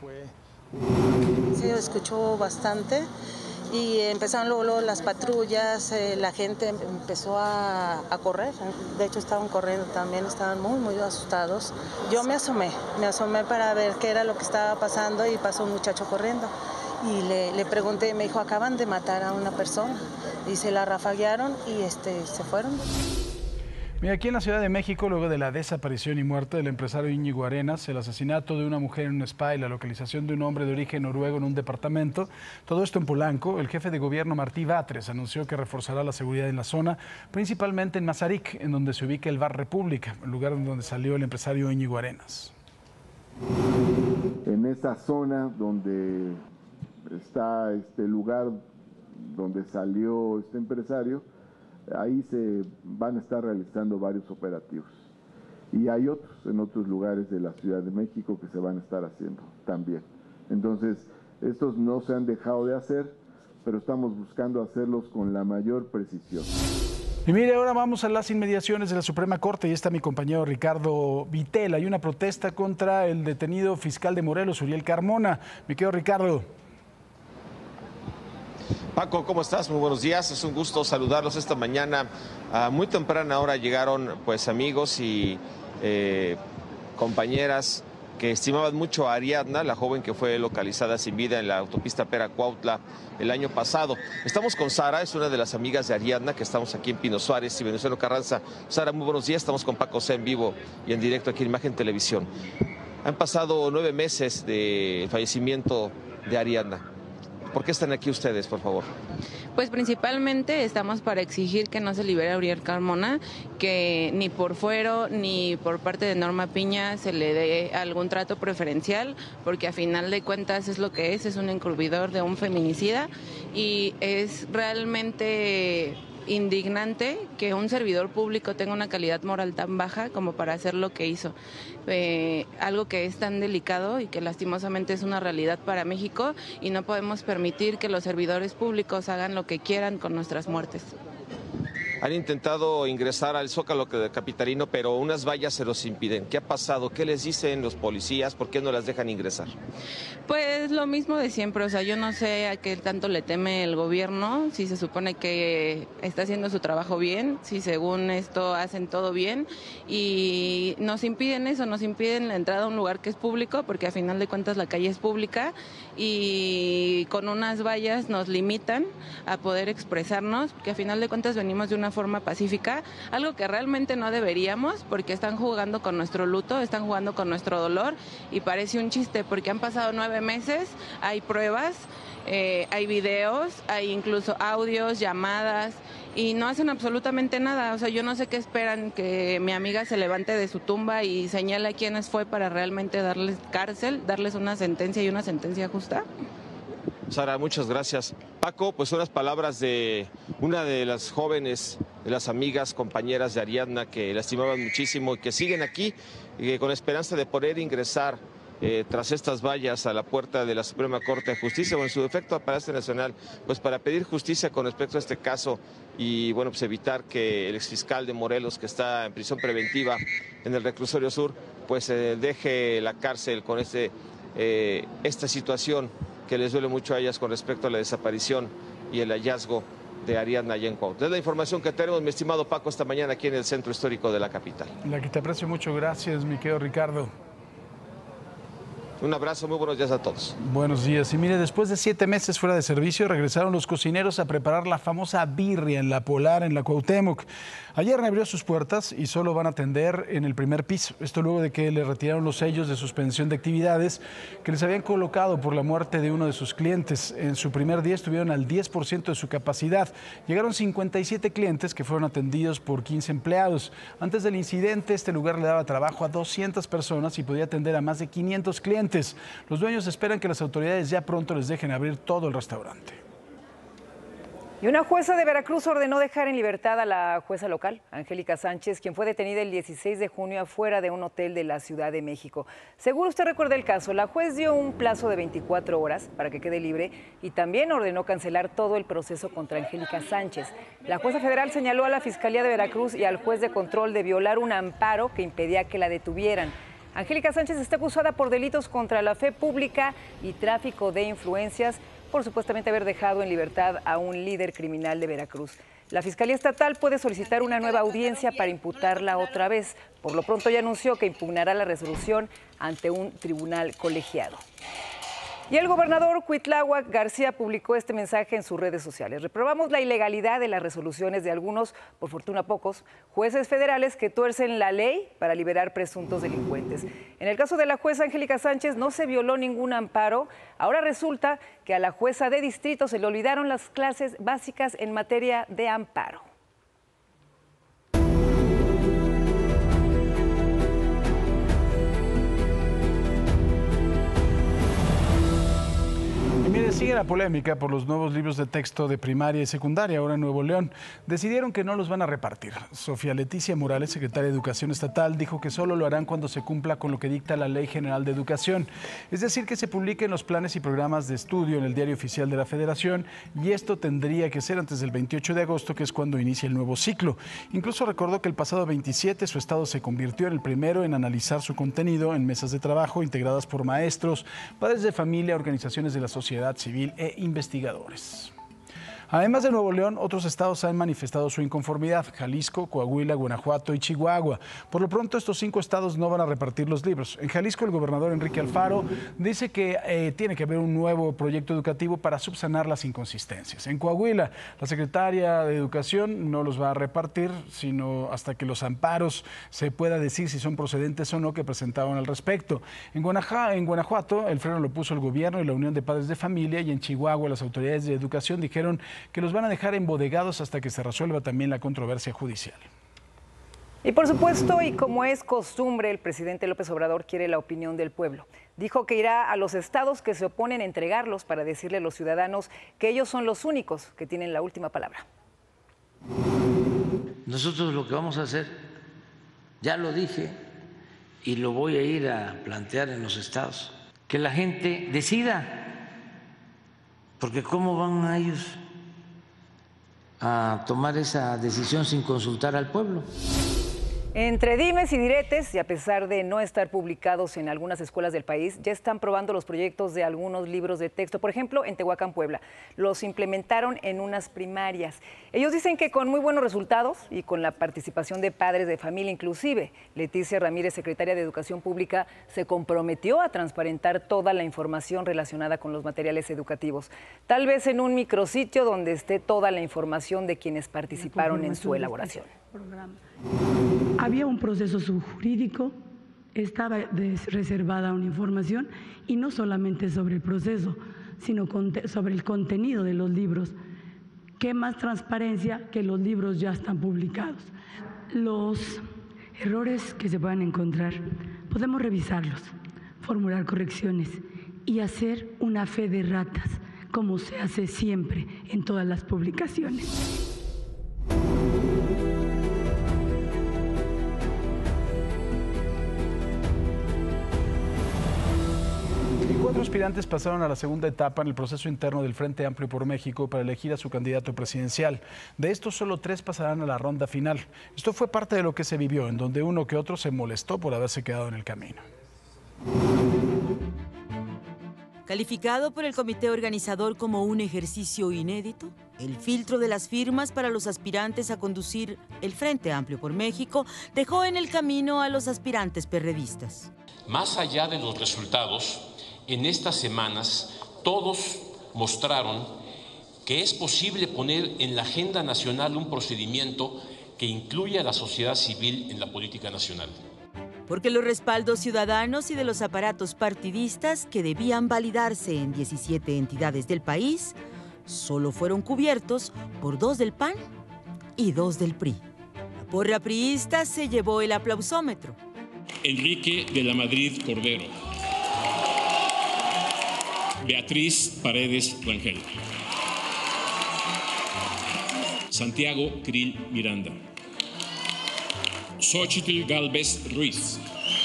Sí, escuchó bastante. Y empezaron luego las patrullas, la gente empezó a correr. De hecho, estaban corriendo también, estaban muy asustados. Yo me asomé para ver qué era lo que estaba pasando y pasó un muchacho corriendo. Y le pregunté, me dijo, acaban de matar a una persona. Y se la rafaguearon y se fueron. Mira, aquí en la Ciudad de México, luego de la desaparición y muerte del empresario Íñigo Arenas, el asesinato de una mujer en un spa y la localización de un hombre de origen noruego en un departamento, todo esto en Polanco, el jefe de gobierno Martí Batres anunció que reforzará la seguridad en la zona, principalmente en Mazarik, en donde se ubica el Bar República, el lugar donde salió el empresario Íñigo Arenas. En esa zona donde está este lugar donde salió este empresario, ahí se van a estar realizando varios operativos. Y hay otros en otros lugares de la Ciudad de México que se van a estar haciendo también. Entonces, estos no se han dejado de hacer, pero estamos buscando hacerlos con la mayor precisión. Y mire, ahora vamos a las inmediaciones de la Suprema Corte y está mi compañero Ricardo Vitel. Hay una protesta contra el detenido fiscal de Morelos, Uriel Carmona. Mi querido Ricardo. Paco, ¿cómo estás? Muy buenos días. Es un gusto saludarlos esta mañana. Muy temprana hora llegaron pues amigos y compañeras que estimaban mucho a Ariadna, la joven que fue localizada sin vida en la autopista Pera-Cuautla el año pasado. Estamos con Sara, es una de las amigas de Ariadna, que estamos aquí en Pino Suárez y Venustiano Carranza. Sara, muy buenos días, estamos con Paco C en vivo y en directo aquí en Imagen Televisión. Han pasado 9 meses del fallecimiento de Ariadna. ¿Por qué están aquí ustedes, por favor? Pues principalmente estamos para exigir que no se libere a Uriel Carmona, que ni por fuero ni por parte de Norma Piña se le dé algún trato preferencial, porque a final de cuentas es lo que es un encubridor de un feminicida y es realmente indignante que un servidor público tenga una calidad moral tan baja como para hacer lo que hizo. Algo que es tan delicado y que lastimosamente es una realidad para México y no podemos permitir que los servidores públicos hagan lo que quieran con nuestras muertes. Han intentado ingresar al Zócalo capitalino, pero unas vallas se los impiden. ¿Qué ha pasado? ¿Qué les dicen los policías? ¿Por qué no las dejan ingresar? Pues lo mismo de siempre, o sea, yo no sé a qué tanto le teme el gobierno, si se supone que está haciendo su trabajo bien, si según esto hacen todo bien y nos impiden eso, nos impiden la entrada a un lugar que es público, porque a final de cuentas la calle es pública y con unas vallas nos limitan a poder expresarnos, porque a final de cuentas venimos de una forma pacífica, algo que realmente no deberíamos, porque están jugando con nuestro luto, están jugando con nuestro dolor y parece un chiste, porque han pasado 9 meses, hay pruebas, hay videos, hay incluso audios, llamadas y no hacen absolutamente nada. O sea, yo no sé qué esperan, que mi amiga se levante de su tumba y señale a quiénes fue para realmente darles cárcel, darles una sentencia y una sentencia justa. Sara, muchas gracias. Paco, pues unas palabras de una de las jóvenes, de las amigas, compañeras de Ariadna que la estimaban muchísimo y que siguen aquí con esperanza de poder ingresar tras estas vallas a la puerta de la Suprema Corte de Justicia o en su defecto a Palacio Nacional, pues para pedir justicia con respecto a este caso y bueno, pues evitar que el exfiscal de Morelos, que está en prisión preventiva en el Reclusorio Sur, pues deje la cárcel con esta situación que les duele mucho a ellas con respecto a la desaparición y el hallazgo de Ariadna allá en Cuautla. Es la información que tenemos, mi estimado Paco, esta mañana aquí en el Centro Histórico de la capital. La que te aprecio mucho, gracias, mi querido Ricardo. Un abrazo, muy buenos días a todos. Buenos días. Y mire, después de 7 meses fuera de servicio, regresaron los cocineros a preparar la famosa birria en La Polar, en la Cuauhtémoc. Ayer abrió sus puertas y solo van a atender en el primer piso. Esto luego de que le retiraron los sellos de suspensión de actividades que les habían colocado por la muerte de uno de sus clientes. En su primer día estuvieron al 10% de su capacidad. Llegaron 57 clientes que fueron atendidos por 15 empleados. Antes del incidente, este lugar le daba trabajo a 200 personas y podía atender a más de 500 clientes. Los dueños esperan que las autoridades ya pronto les dejen abrir todo el restaurante. Y una jueza de Veracruz ordenó dejar en libertad a la jueza local, Angélica Sánchez, quien fue detenida el 16 de junio afuera de un hotel de la Ciudad de México. Seguro usted recuerda el caso, la juez dio un plazo de 24 horas para que quede libre y también ordenó cancelar todo el proceso contra Angélica Sánchez. La jueza federal señaló a la Fiscalía de Veracruz y al juez de control de violar un amparo que impedía que la detuvieran. Angélica Sánchez está acusada por delitos contra la fe pública y tráfico de influencias por supuestamente haber dejado en libertad a un líder criminal de Veracruz. La Fiscalía Estatal puede solicitar una nueva audiencia para imputarla otra vez. Por lo pronto ya anunció que impugnará la resolución ante un tribunal colegiado. Y el gobernador Cuitláhuac García publicó este mensaje en sus redes sociales. Reprobamos la ilegalidad de las resoluciones de algunos, por fortuna pocos, jueces federales que tuercen la ley para liberar presuntos delincuentes. En el caso de la jueza Angélica Sánchez no se violó ningún amparo. Ahora resulta que a la jueza de distrito se le olvidaron las clases básicas en materia de amparo. Mire, sigue la polémica por los nuevos libros de texto de primaria y secundaria ahora en Nuevo León. Decidieron que no los van a repartir. Sofía Leticia Morales, secretaria de Educación Estatal, dijo que solo lo harán cuando se cumpla con lo que dicta la Ley General de Educación. Es decir, que se publiquen los planes y programas de estudio en el Diario Oficial de la Federación y esto tendría que ser antes del 28 de agosto, que es cuando inicia el nuevo ciclo. Incluso recordó que el pasado 27 su estado se convirtió en el primero en analizar su contenido en mesas de trabajo integradas por maestros, padres de familia, organizaciones de la sociedad civil e investigadores. Además de Nuevo León, otros estados han manifestado su inconformidad: Jalisco, Coahuila, Guanajuato y Chihuahua. Por lo pronto, estos 5 estados no van a repartir los libros. En Jalisco, el gobernador Enrique Alfaro dice que tiene que haber un nuevo proyecto educativo para subsanar las inconsistencias. En Coahuila, la secretaria de Educación no los va a repartir, sino hasta que los amparos se pueda decir si son procedentes o no que presentaron al respecto. En Guanajuato, el freno lo puso el gobierno y la Unión de Padres de Familia, y en Chihuahua las autoridades de educación dijeron que los van a dejar embodegados hasta que se resuelva también la controversia judicial. Y por supuesto, y como es costumbre, el presidente López Obrador quiere la opinión del pueblo. Dijo que irá a los estados que se oponen a entregarlos para decirle a los ciudadanos que ellos son los únicos que tienen la última palabra. Nosotros lo que vamos a hacer, ya lo dije y lo voy a ir a plantear en los estados, que la gente decida. Porque ¿cómo van a ellos a tomar esa decisión sin consultar al pueblo? Entre dimes y diretes, y a pesar de no estar publicados en algunas escuelas del país, ya están probando los proyectos de algunos libros de texto. Por ejemplo, en Tehuacán, Puebla, los implementaron en unas primarias. Ellos dicen que con muy buenos resultados y con la participación de padres de familia inclusive. Leticia Ramírez, secretaria de Educación Pública, se comprometió a transparentar toda la información relacionada con los materiales educativos. Tal vez en un micrositio donde esté toda la información de quienes participaron en su elaboración. Había un proceso subjurídico, estaba reservada una información, y no solamente sobre el proceso, sino sobre el contenido de los libros. ¿Qué más transparencia que los libros ya están publicados? Los errores que se puedan encontrar, podemos revisarlos, formular correcciones y hacer una fe de ratas, como se hace siempre en todas las publicaciones. 4 aspirantes pasaron a la segunda etapa en el proceso interno del Frente Amplio por México para elegir a su candidato presidencial. De estos, solo 3 pasarán a la ronda final. Esto fue parte de lo que se vivió, en donde uno que otro se molestó por haberse quedado en el camino. Calificado por el comité organizador como un ejercicio inédito, el filtro de las firmas para los aspirantes a conducir el Frente Amplio por México dejó en el camino a los aspirantes perredistas. Más allá de los resultados, en estas semanas todos mostraron que es posible poner en la agenda nacional un procedimiento que incluya a la sociedad civil en la política nacional. Porque los respaldos ciudadanos y de los aparatos partidistas que debían validarse en 17 entidades del país solo fueron cubiertos por 2 del PAN y 2 del PRI. La porra priista se llevó el aplausómetro. Enrique de la Madrid Cordero. Beatriz Paredes Rangel. Santiago Krill Miranda. Xochitl Gálvez Ruiz.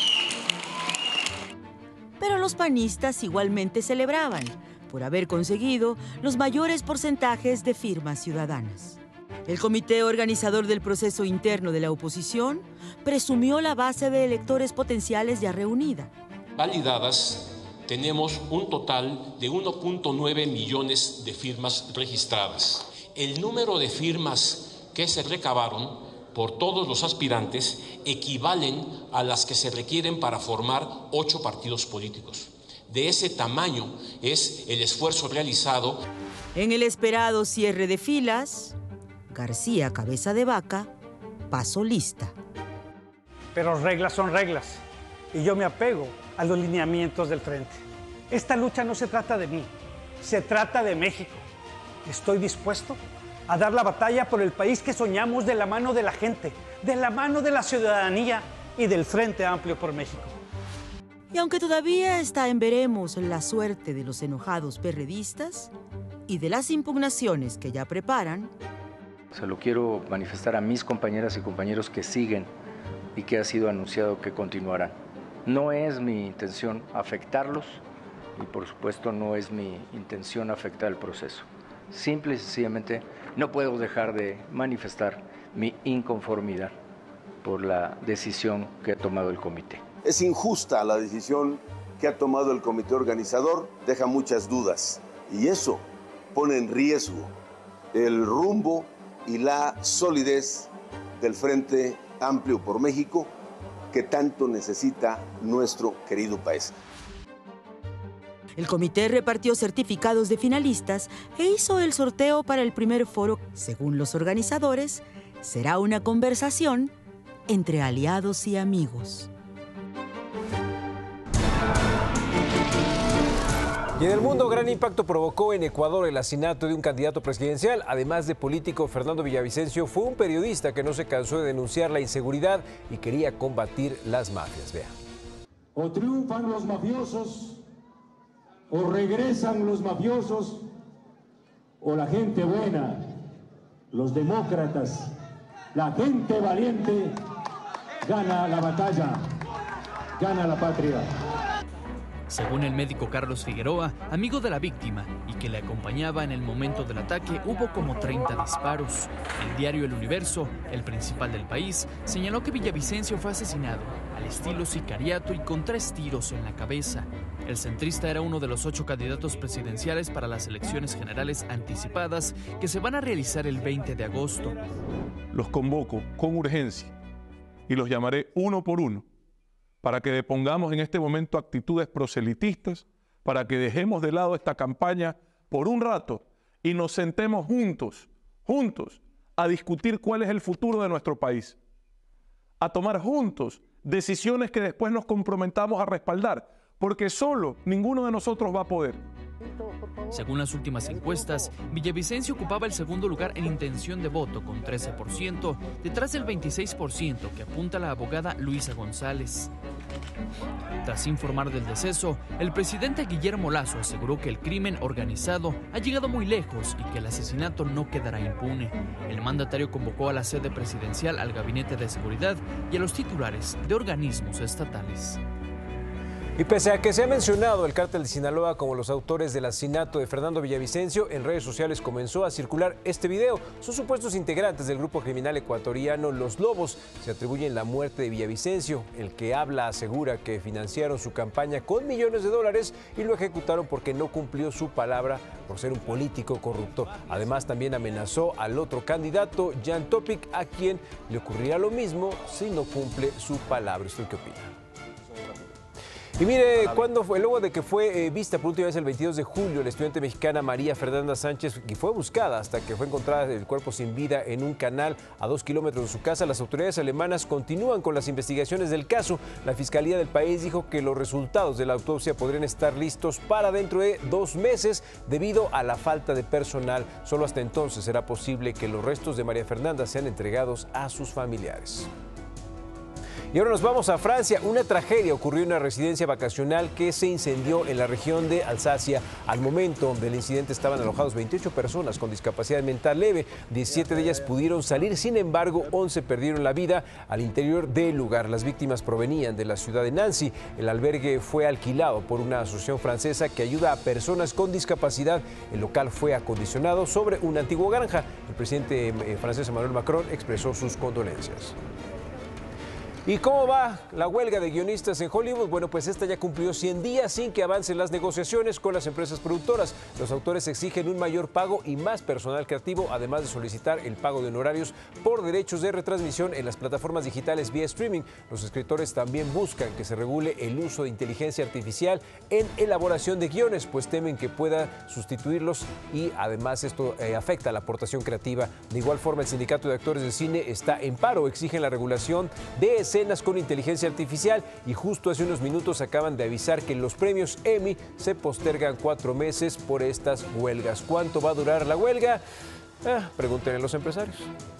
Pero los panistas igualmente celebraban por haber conseguido los mayores porcentajes de firmas ciudadanas. El comité organizador del proceso interno de la oposición presumió la base de electores potenciales ya reunida. Validadas, tenemos un total de 1.9 millones de firmas registradas. El número de firmas que se recabaron por todos los aspirantes equivalen a las que se requieren para formar 8 partidos políticos. De ese tamaño es el esfuerzo realizado. En el esperado cierre de filas, García Cabeza de Vaca pasó lista. Pero reglas son reglas, y yo me apego a los lineamientos del frente. Esta lucha no se trata de mí, se trata de México. Estoy dispuesto a dar la batalla por el país que soñamos de la mano de la gente, de la mano de la ciudadanía y del Frente Amplio por México. Y aunque todavía está en veremos la suerte de los enojados perredistas y de las impugnaciones que ya preparan, Se lo quiero manifestar a mis compañeras y compañeros que siguen y que ha sido anunciado que continuarán. No es mi intención afectarlos y por supuesto no es mi intención afectar el proceso. Simple y sencillamente no puedo dejar de manifestar mi inconformidad por la decisión que ha tomado el comité. Es injusta la decisión que ha tomado el comité organizador, deja muchas dudas y eso pone en riesgo el rumbo y la solidez del Frente Amplio por México que tanto necesita nuestro querido país. El comité repartió certificados de finalistas e hizo el sorteo para el primer foro. Según los organizadores, será una conversación entre aliados y amigos. Y en el mundo, gran impacto provocó en Ecuador el asesinato de un candidato presidencial. Además de político, Fernando Villavicencio fue un periodista que no se cansó de denunciar la inseguridad y quería combatir las mafias. Vea. O triunfan los mafiosos, o regresan los mafiosos, o la gente buena, los demócratas, la gente valiente gana la batalla, gana la patria. Según el médico Carlos Figueroa, amigo de la víctima y que le acompañaba en el momento del ataque, hubo como 30 disparos. El diario El Universo, el principal del país, señaló que Villavicencio fue asesinado al estilo sicariato y con 3 tiros en la cabeza. El centrista era uno de los 8 candidatos presidenciales para las elecciones generales anticipadas que se van a realizar el 20 de agosto. Los convoco con urgencia y los llamaré uno por uno, para que depongamos en este momento actitudes proselitistas, para que dejemos de lado esta campaña por un rato y nos sentemos juntos, a discutir cuál es el futuro de nuestro país, a tomar juntos decisiones que después nos comprometamos a respaldar, porque solo ninguno de nosotros va a poder. Según las últimas encuestas, Villavicencio ocupaba el segundo lugar en intención de voto con 13%, detrás del 26% que apunta la abogada Luisa González. Tras informar del deceso, el presidente Guillermo Lasso aseguró que el crimen organizado ha llegado muy lejos y que el asesinato no quedará impune. El mandatario convocó a la sede presidencial, al Gabinete de Seguridad y a los titulares de organismos estatales. Y pese a que se ha mencionado el cártel de Sinaloa como los autores del asesinato de Fernando Villavicencio, en redes sociales comenzó a circular este video. Son supuestos integrantes del grupo criminal ecuatoriano Los Lobos. Se atribuyen la muerte de Villavicencio. El que habla asegura que financiaron su campaña con millones de dólares y lo ejecutaron porque no cumplió su palabra por ser un político corrupto. Además, también amenazó al otro candidato, Jan Topic, a quien le ocurrirá lo mismo si no cumple su palabra. ¿Usted qué opina? Y mire, cuando fue, luego de que fue vista por última vez el 22 de julio, la estudiante mexicana María Fernanda Sánchez, y fue buscada hasta que fue encontrada el cuerpo sin vida en un canal a 2 kilómetros de su casa, las autoridades alemanas continúan con las investigaciones del caso. La Fiscalía del país dijo que los resultados de la autopsia podrían estar listos para dentro de 2 meses debido a la falta de personal. Solo hasta entonces será posible que los restos de María Fernanda sean entregados a sus familiares. Y ahora nos vamos a Francia. Una tragedia ocurrió en una residencia vacacional que se incendió en la región de Alsacia. Al momento del incidente estaban alojados 28 personas con discapacidad mental leve. 17 de ellas pudieron salir, sin embargo, 11 perdieron la vida al interior del lugar. Las víctimas provenían de la ciudad de Nancy. El albergue fue alquilado por una asociación francesa que ayuda a personas con discapacidad. El local fue acondicionado sobre una antigua granja. El presidente francés Emmanuel Macron expresó sus condolencias. ¿Y cómo va la huelga de guionistas en Hollywood? Bueno, pues esta ya cumplió 100 días sin que avancen las negociaciones con las empresas productoras. Los autores exigen un mayor pago y más personal creativo, además de solicitar el pago de honorarios por derechos de retransmisión en las plataformas digitales vía streaming. Los escritores también buscan que se regule el uso de inteligencia artificial en elaboración de guiones, pues temen que pueda sustituirlos y además esto afecta la aportación creativa. De igual forma, el Sindicato de Actores de Cine está en paro, exigen la regulación de escenas con inteligencia artificial y justo hace unos minutos acaban de avisar que los premios Emmy se postergan 4 meses por estas huelgas. ¿Cuánto va a durar la huelga? Pregúntenle a los empresarios.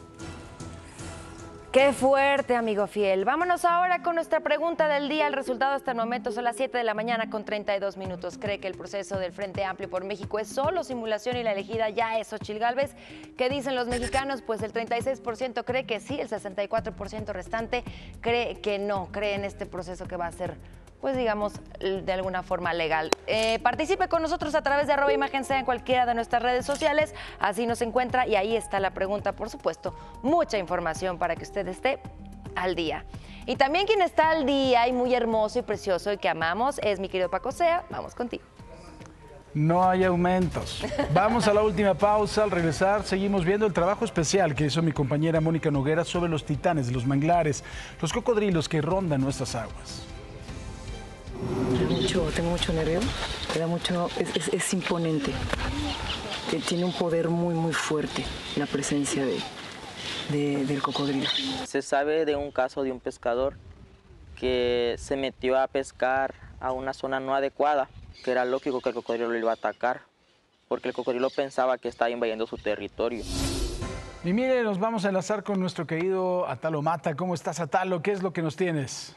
Qué fuerte, amigo fiel. Vámonos ahora con nuestra pregunta del día. El resultado hasta el momento son las 7 de la mañana con 32 minutos. ¿Cree que el proceso del Frente Amplio por México es solo simulación y la elegida ya es Xochitl Gálvez? ¿Qué dicen los mexicanos? Pues el 36% cree que sí, el 64% restante cree que no. Cree en este proceso que va a ser, pues digamos, de alguna forma legal. Participe con nosotros a través de @imagen_sea en cualquiera de nuestras redes sociales. Así nos encuentra y ahí está la pregunta, por supuesto. Mucha información para que usted esté al día. Y también quien está al día y muy hermoso y precioso y que amamos es mi querido Paco Sea. Vamos contigo. No hay aumentos. Vamos a la última pausa. Al regresar seguimos viendo el trabajo especial que hizo mi compañera Mónica Noguera sobre los titanes de los manglares, los cocodrilos que rondan nuestras aguas. Tengo mucho nervio, es imponente. Tiene un poder muy fuerte la presencia del cocodrilo. Se sabe de un caso de un pescador que se metió a pescar a una zona no adecuada, que era lógico que el cocodrilo lo iba a atacar, porque el cocodrilo pensaba que estaba invadiendo su territorio. Y mire, nos vamos a enlazar con nuestro querido Atalo Mata. ¿Cómo estás, Atalo? ¿Qué es lo que nos tienes?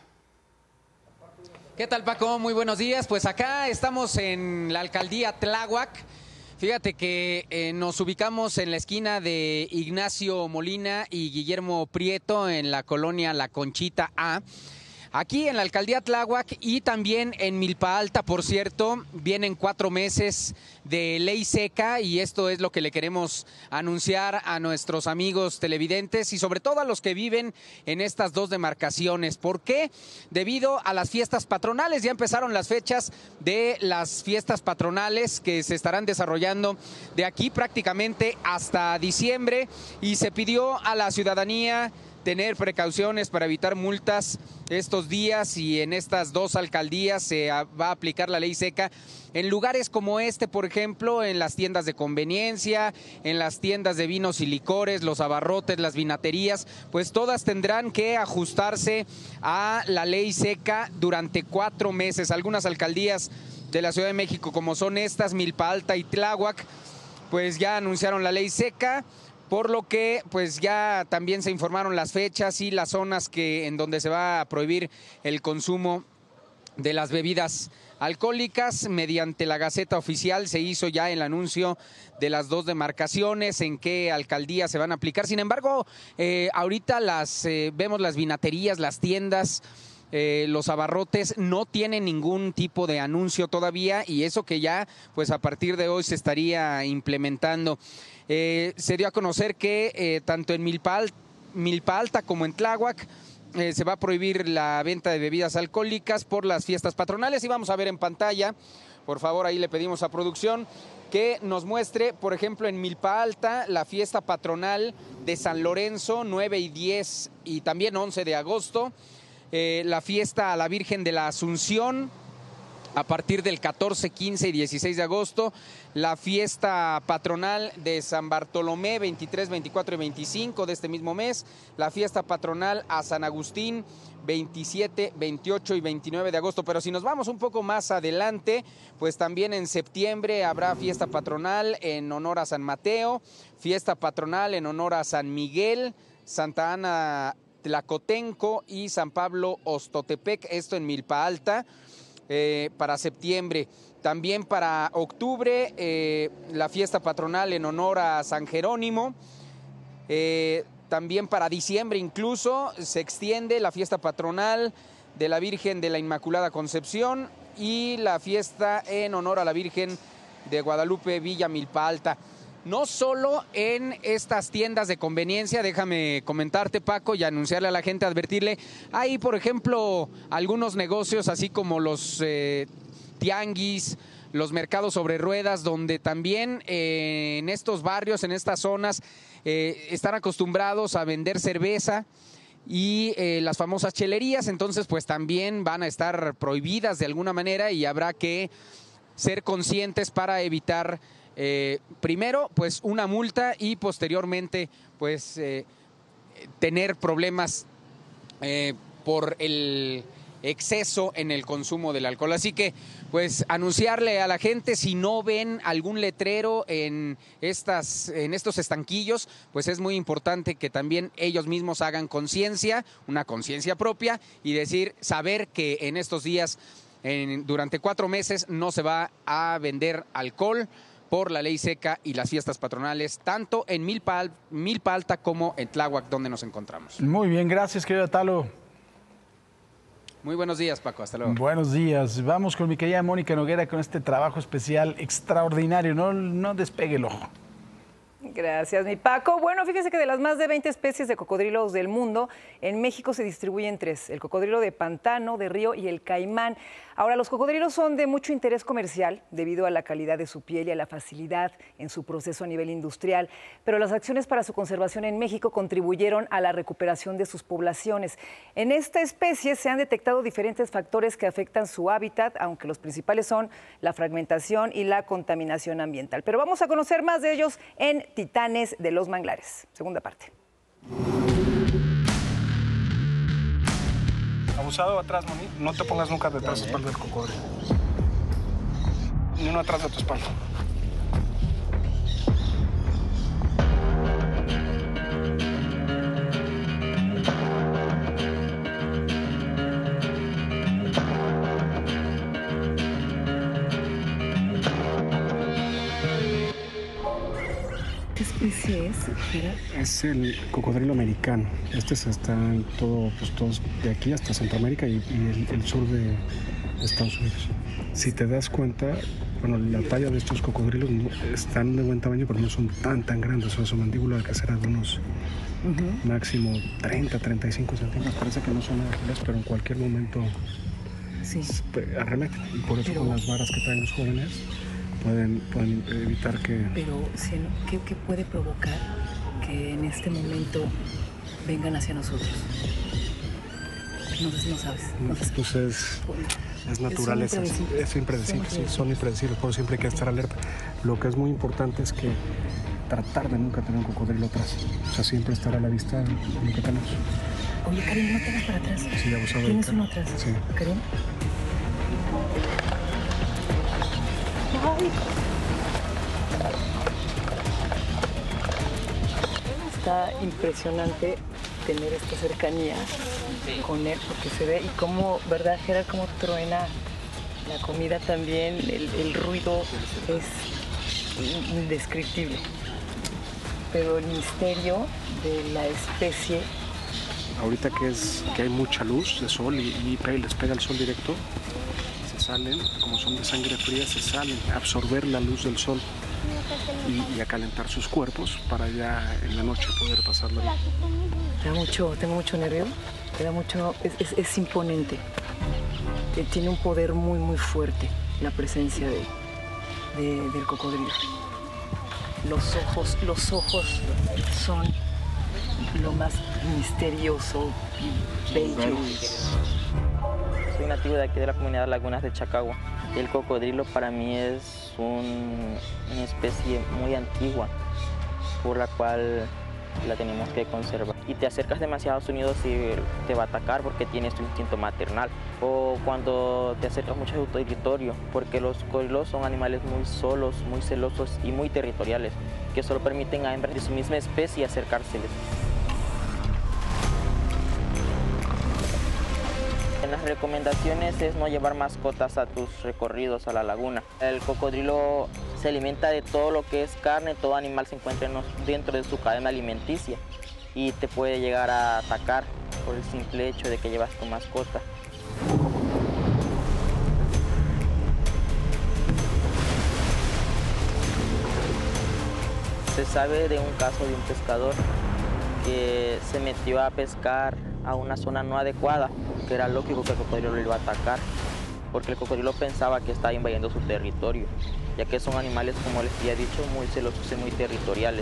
¿Qué tal, Paco? Muy buenos días. Pues acá estamos en la alcaldía Tláhuac. Fíjate que nos ubicamos en la esquina de Ignacio Molina y Guillermo Prieto en la colonia La Conchita A. Aquí en la alcaldía Tláhuac y también en Milpa Alta, por cierto, vienen 4 meses de ley seca y esto es lo que le queremos anunciar a nuestros amigos televidentes y sobre todo a los que viven en estas 2 demarcaciones. ¿Por qué? Debido a las fiestas patronales. Ya empezaron las fechas de las fiestas patronales que se estarán desarrollando de aquí prácticamente hasta diciembre y se pidió a la ciudadanía tener precauciones para evitar multas estos días y en estas 2 alcaldías se va a aplicar la ley seca en lugares como este, por ejemplo, en las tiendas de conveniencia, en las tiendas de vinos y licores, los abarrotes, las vinaterías, pues todas tendrán que ajustarse a la ley seca durante 4 meses. Algunas alcaldías de la Ciudad de México, como son estas, Milpa Alta y Tláhuac, pues ya anunciaron la ley seca. Por lo que pues ya también se informaron las fechas y las zonas en donde se va a prohibir el consumo de las bebidas alcohólicas. Mediante la Gaceta Oficial se hizo ya el anuncio de las 2 demarcaciones, en qué alcaldías se van a aplicar. Sin embargo, ahorita vemos las vinaterías, las tiendas, los abarrotes no tienen ningún tipo de anuncio todavía y eso que ya pues a partir de hoy se estaría implementando. Se dio a conocer que tanto en Milpa Alta como en Tláhuac se va a prohibir la venta de bebidas alcohólicas por las fiestas patronales y vamos a ver en pantalla, por favor, ahí le pedimos a producción que nos muestre, por ejemplo, en Milpa Alta la fiesta patronal de San Lorenzo 9 y 10 y también 11 de agosto, la fiesta a la Virgen de la Asunción a partir del 14, 15 y 16 de agosto, la fiesta patronal de San Bartolomé 23, 24 y 25 de este mismo mes, la fiesta patronal a San Agustín 27, 28 y 29 de agosto. Pero si nos vamos un poco más adelante, pues también en septiembre habrá fiesta patronal en honor a San Mateo, fiesta patronal en honor a San Miguel, Santa Ana Tlacotenco y San Pablo Ostotepec, esto en Milpa Alta. Para septiembre. También para octubre la fiesta patronal en honor a San Jerónimo. También para diciembre incluso se extiende la fiesta patronal de la Virgen de la Inmaculada Concepción y la fiesta en honor a la Virgen de Guadalupe Villa Milpa Alta. No solo en estas tiendas de conveniencia, déjame comentarte, Paco, y anunciarle a la gente, advertirle, hay, por ejemplo, algunos negocios así como los tianguis, los mercados sobre ruedas, donde también en estos barrios, en estas zonas, están acostumbrados a vender cerveza y las famosas chelerías, entonces pues también van a estar prohibidas de alguna manera y habrá que ser conscientes para evitar primero pues una multa y posteriormente pues tener problemas por el exceso en el consumo del alcohol. Así que pues anunciarle a la gente, si no ven algún letrero en estos estanquillos, pues es muy importante que también ellos mismos hagan conciencia, una conciencia propia y saber que en estos días durante 4 meses no se va a vender alcohol por la ley seca y las fiestas patronales, tanto en Milpa Alta como en Tláhuac, donde nos encontramos. Muy bien, gracias, querido Atalo. Muy buenos días, Paco, hasta luego. Buenos días, vamos con mi querida Mónica Noguera con este trabajo especial extraordinario, no despegue el ojo. Gracias, mi Paco. Bueno, fíjese que de las más de 20 especies de cocodrilos del mundo, en México se distribuyen 3, el cocodrilo de pantano, de río y el caimán. Ahora, los cocodrilos son de mucho interés comercial debido a la calidad de su piel y a la facilidad en su proceso a nivel industrial, pero las acciones para su conservación en México contribuyeron a la recuperación de sus poblaciones. En esta especie se han detectado diferentes factores que afectan su hábitat, aunque los principales son la fragmentación y la contaminación ambiental. Pero vamos a conocer más de ellos en Titanes de los Manglares. Segunda parte. Abusado atrás, Moni. No te pongas nunca detrás de la espalda del cocodrilo. Ni uno atrás de tu espalda. ¿Qué especie es? Es el cocodrilo americano. Está en todo, pues todos de aquí hasta Centroamérica y el sur de Estados Unidos. Si te das cuenta, bueno, la talla de estos cocodrilos están de buen tamaño, pero no son tan grandes. O sea, su mandíbula que será de unos máximo 30, 35 centímetros. Parece que no son ágiles, pero en cualquier momento arremeten. Y por eso con las varas que traen los jóvenes pueden evitar que... Pero, ¿qué puede provocar que en este momento vengan hacia nosotros? No sabes. Pues es naturaleza, es impredecible, sí, son impredecibles, por eso siempre hay que estar alerta. Lo que es muy importante es que tratar de nunca tener un cocodrilo atrás, o sea, siempre estar a la vista de lo que tenemos. Oye, Karim, no te vas para atrás. Sí, abusado. ¿Tienes uno atrás? Sí. Karim. Ay. Está impresionante tener esta cercanía con él, porque se ve, y cómo, ¿verdad, Gerard? Cómo truena la comida también, el ruido es indescriptible. Pero el misterio de la especie... Ahorita que hay mucha luz de sol y les pega el sol directo, se salen, como son de sangre fría, se salen a absorber la luz del sol y a calentar sus cuerpos para ya en la noche poder pasarlo bien. Tengo mucho nervio, es imponente. Tiene un poder muy fuerte la presencia del cocodrilo. Los ojos son lo más misterioso y bello. Soy nativo de aquí de la comunidad Lagunas de Chacagua. El cocodrilo para mí es una especie muy antigua por la cual la tenemos que conservar. Y te acercas demasiado a Estados Unidos y te va a atacar porque tiene este instinto maternal. O cuando te acercas mucho a su territorio, porque los cocodrilos son animales muy solos, muy celosos y muy territoriales, que solo permiten a hembras de su misma especie acercárseles. En las recomendaciones es no llevar mascotas a tus recorridos a la laguna. El cocodrilo se alimenta de todo lo que es carne, todo animal se encuentra dentro de su cadena alimenticia y te puede llegar a atacar por el simple hecho de que llevas tu mascota. Se sabe de un caso de un pescador que se metió a pescar a una zona no adecuada, que era lógico que el cocodrilo lo iba a atacar, porque el cocodrilo pensaba que estaba invadiendo su territorio, ya que son animales, como les había dicho, muy celosos y muy territoriales.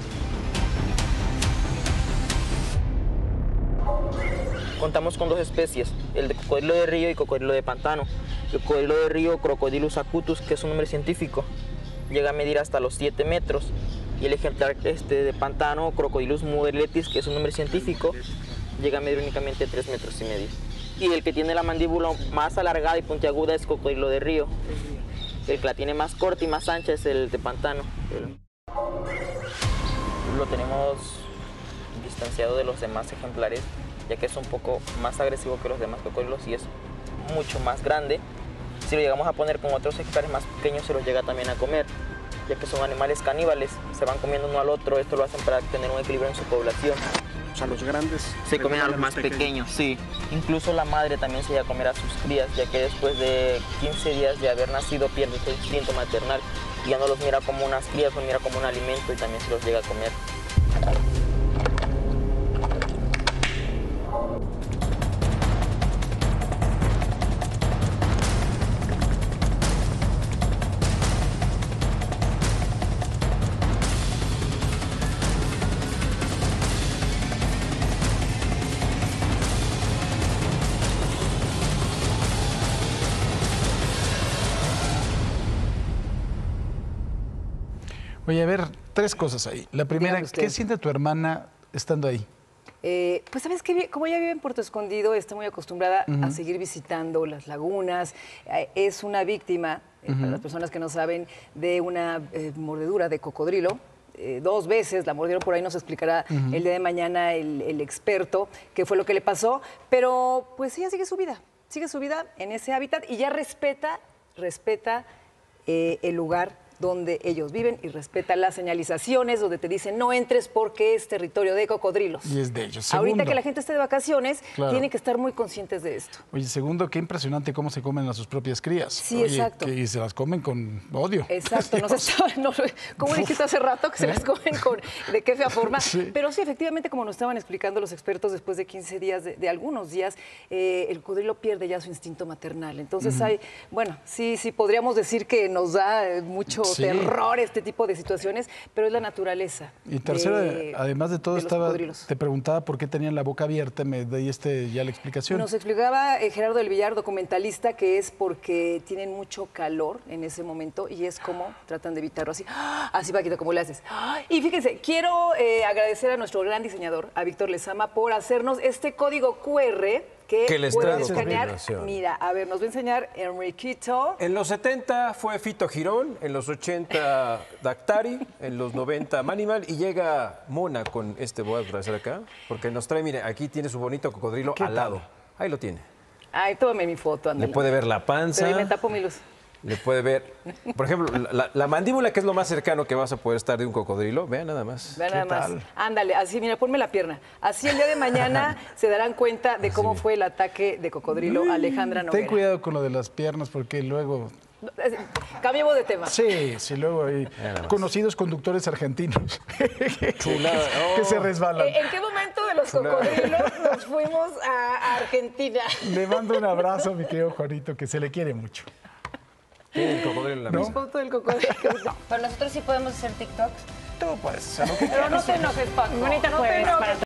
Contamos con dos especies, el de cocodrilo de río y cocodrilo de pantano. El cocodrilo de río, Crocodylus acutus, que es un nombre científico, llega a medir hasta los 7 metros. Y el ejemplar de pantano, Crocodylus mudeletis, que es un nombre científico, llega a medir únicamente 3,5 metros. Y el que tiene la mandíbula más alargada y puntiaguda es cocodrilo de río. El que la tiene más corta y más ancha es el de pantano. Lo tenemos distanciado de los demás ejemplares, ya que es un poco más agresivo que los demás cocodrilos y es mucho más grande. Si lo llegamos a poner con otros ejemplares más pequeños, se los llega también a comer, ya que son animales caníbales, se van comiendo uno al otro. Esto lo hacen para tener un equilibrio en su población. O sea, los grandes se comen a los más pequeños, sí. Incluso la madre también se llega a comer a sus crías, ya que después de 15 días de haber nacido pierde su instinto maternal y ya no los mira como unas crías, los mira como un alimento y también se los llega a comer. Oye, a ver, 3 cosas ahí. La primera, ¿qué siente tu hermana estando ahí? Pues sabes que como ella vive en Puerto Escondido, está muy acostumbrada a seguir visitando las lagunas. Es una víctima, para las personas que no saben, de una mordedura de cocodrilo. 2 veces la mordieron, por ahí nos explicará el día de mañana el experto qué fue lo que le pasó. Pero pues ella sigue su vida en ese hábitat y ya respeta el lugar donde ellos viven y respeta las señalizaciones donde te dicen no entres porque es territorio de cocodrilos. Y es de ellos. Segundo, ahorita que la gente esté de vacaciones, tienen que estar muy conscientes de esto. Oye, segundo, qué impresionante cómo se comen a sus propias crías. Sí, exacto. Y se las comen con odio. Exacto. ¿Cómo dijiste hace rato que se las comen de qué fea forma? Sí. Pero sí, efectivamente, como nos estaban explicando los expertos, después de 15 días, de algunos días, el cocodrilo pierde ya su instinto maternal. Entonces sí, podríamos decir que nos da mucho terror este tipo de situaciones, pero es la naturaleza. Y tercero, además de todo, te preguntaba por qué tenían la boca abierta, me di ya la explicación. Nos explicaba Gerardo del Villar, documentalista, que es porque tienen mucho calor en ese momento y es como tratan de evitarlo así Paquito, como le haces. Y fíjense, quiero agradecer a nuestro gran diseñador, a Víctor Lezama, por hacernos este código QR que les pueden escanear. Mira, a ver, nos va a enseñar Enriquito. En los 70 fue Fito Girón, en los 80 Dactari, en los 90 Manimal y llega Mona con voy a atravesar acá, porque nos trae, mire, aquí tiene su bonito cocodrilo al lado. Ahí lo tiene. Ay, tómame mi foto, ándale. Le puede ver la panza. Pero me tapo mi luz. Le puede ver, por ejemplo, la mandíbula, que es lo más cercano que vas a poder estar de un cocodrilo. Vean nada más. Vean nada más. Ándale, así, mira, ponme la pierna. Así el día de mañana se darán cuenta de cómo fue el ataque de cocodrilo a Alejandra Noguera. Ten cuidado con lo de las piernas porque luego... Cambiemos de tema. Sí, luego hay conocidos conductores argentinos que se resbalan. ¿En qué momento de los cocodrilos nos fuimos a Argentina? Le mando un abrazo a mi querido Juanito, que se le quiere mucho. Tiene el cocodrilo en la mesa. Foto del cocodrilo. No, pero nosotros sí podemos hacer TikToks. Tú puedes hacer lo que Pero no te enojes, Paco. Bonita no jueves te enojes. para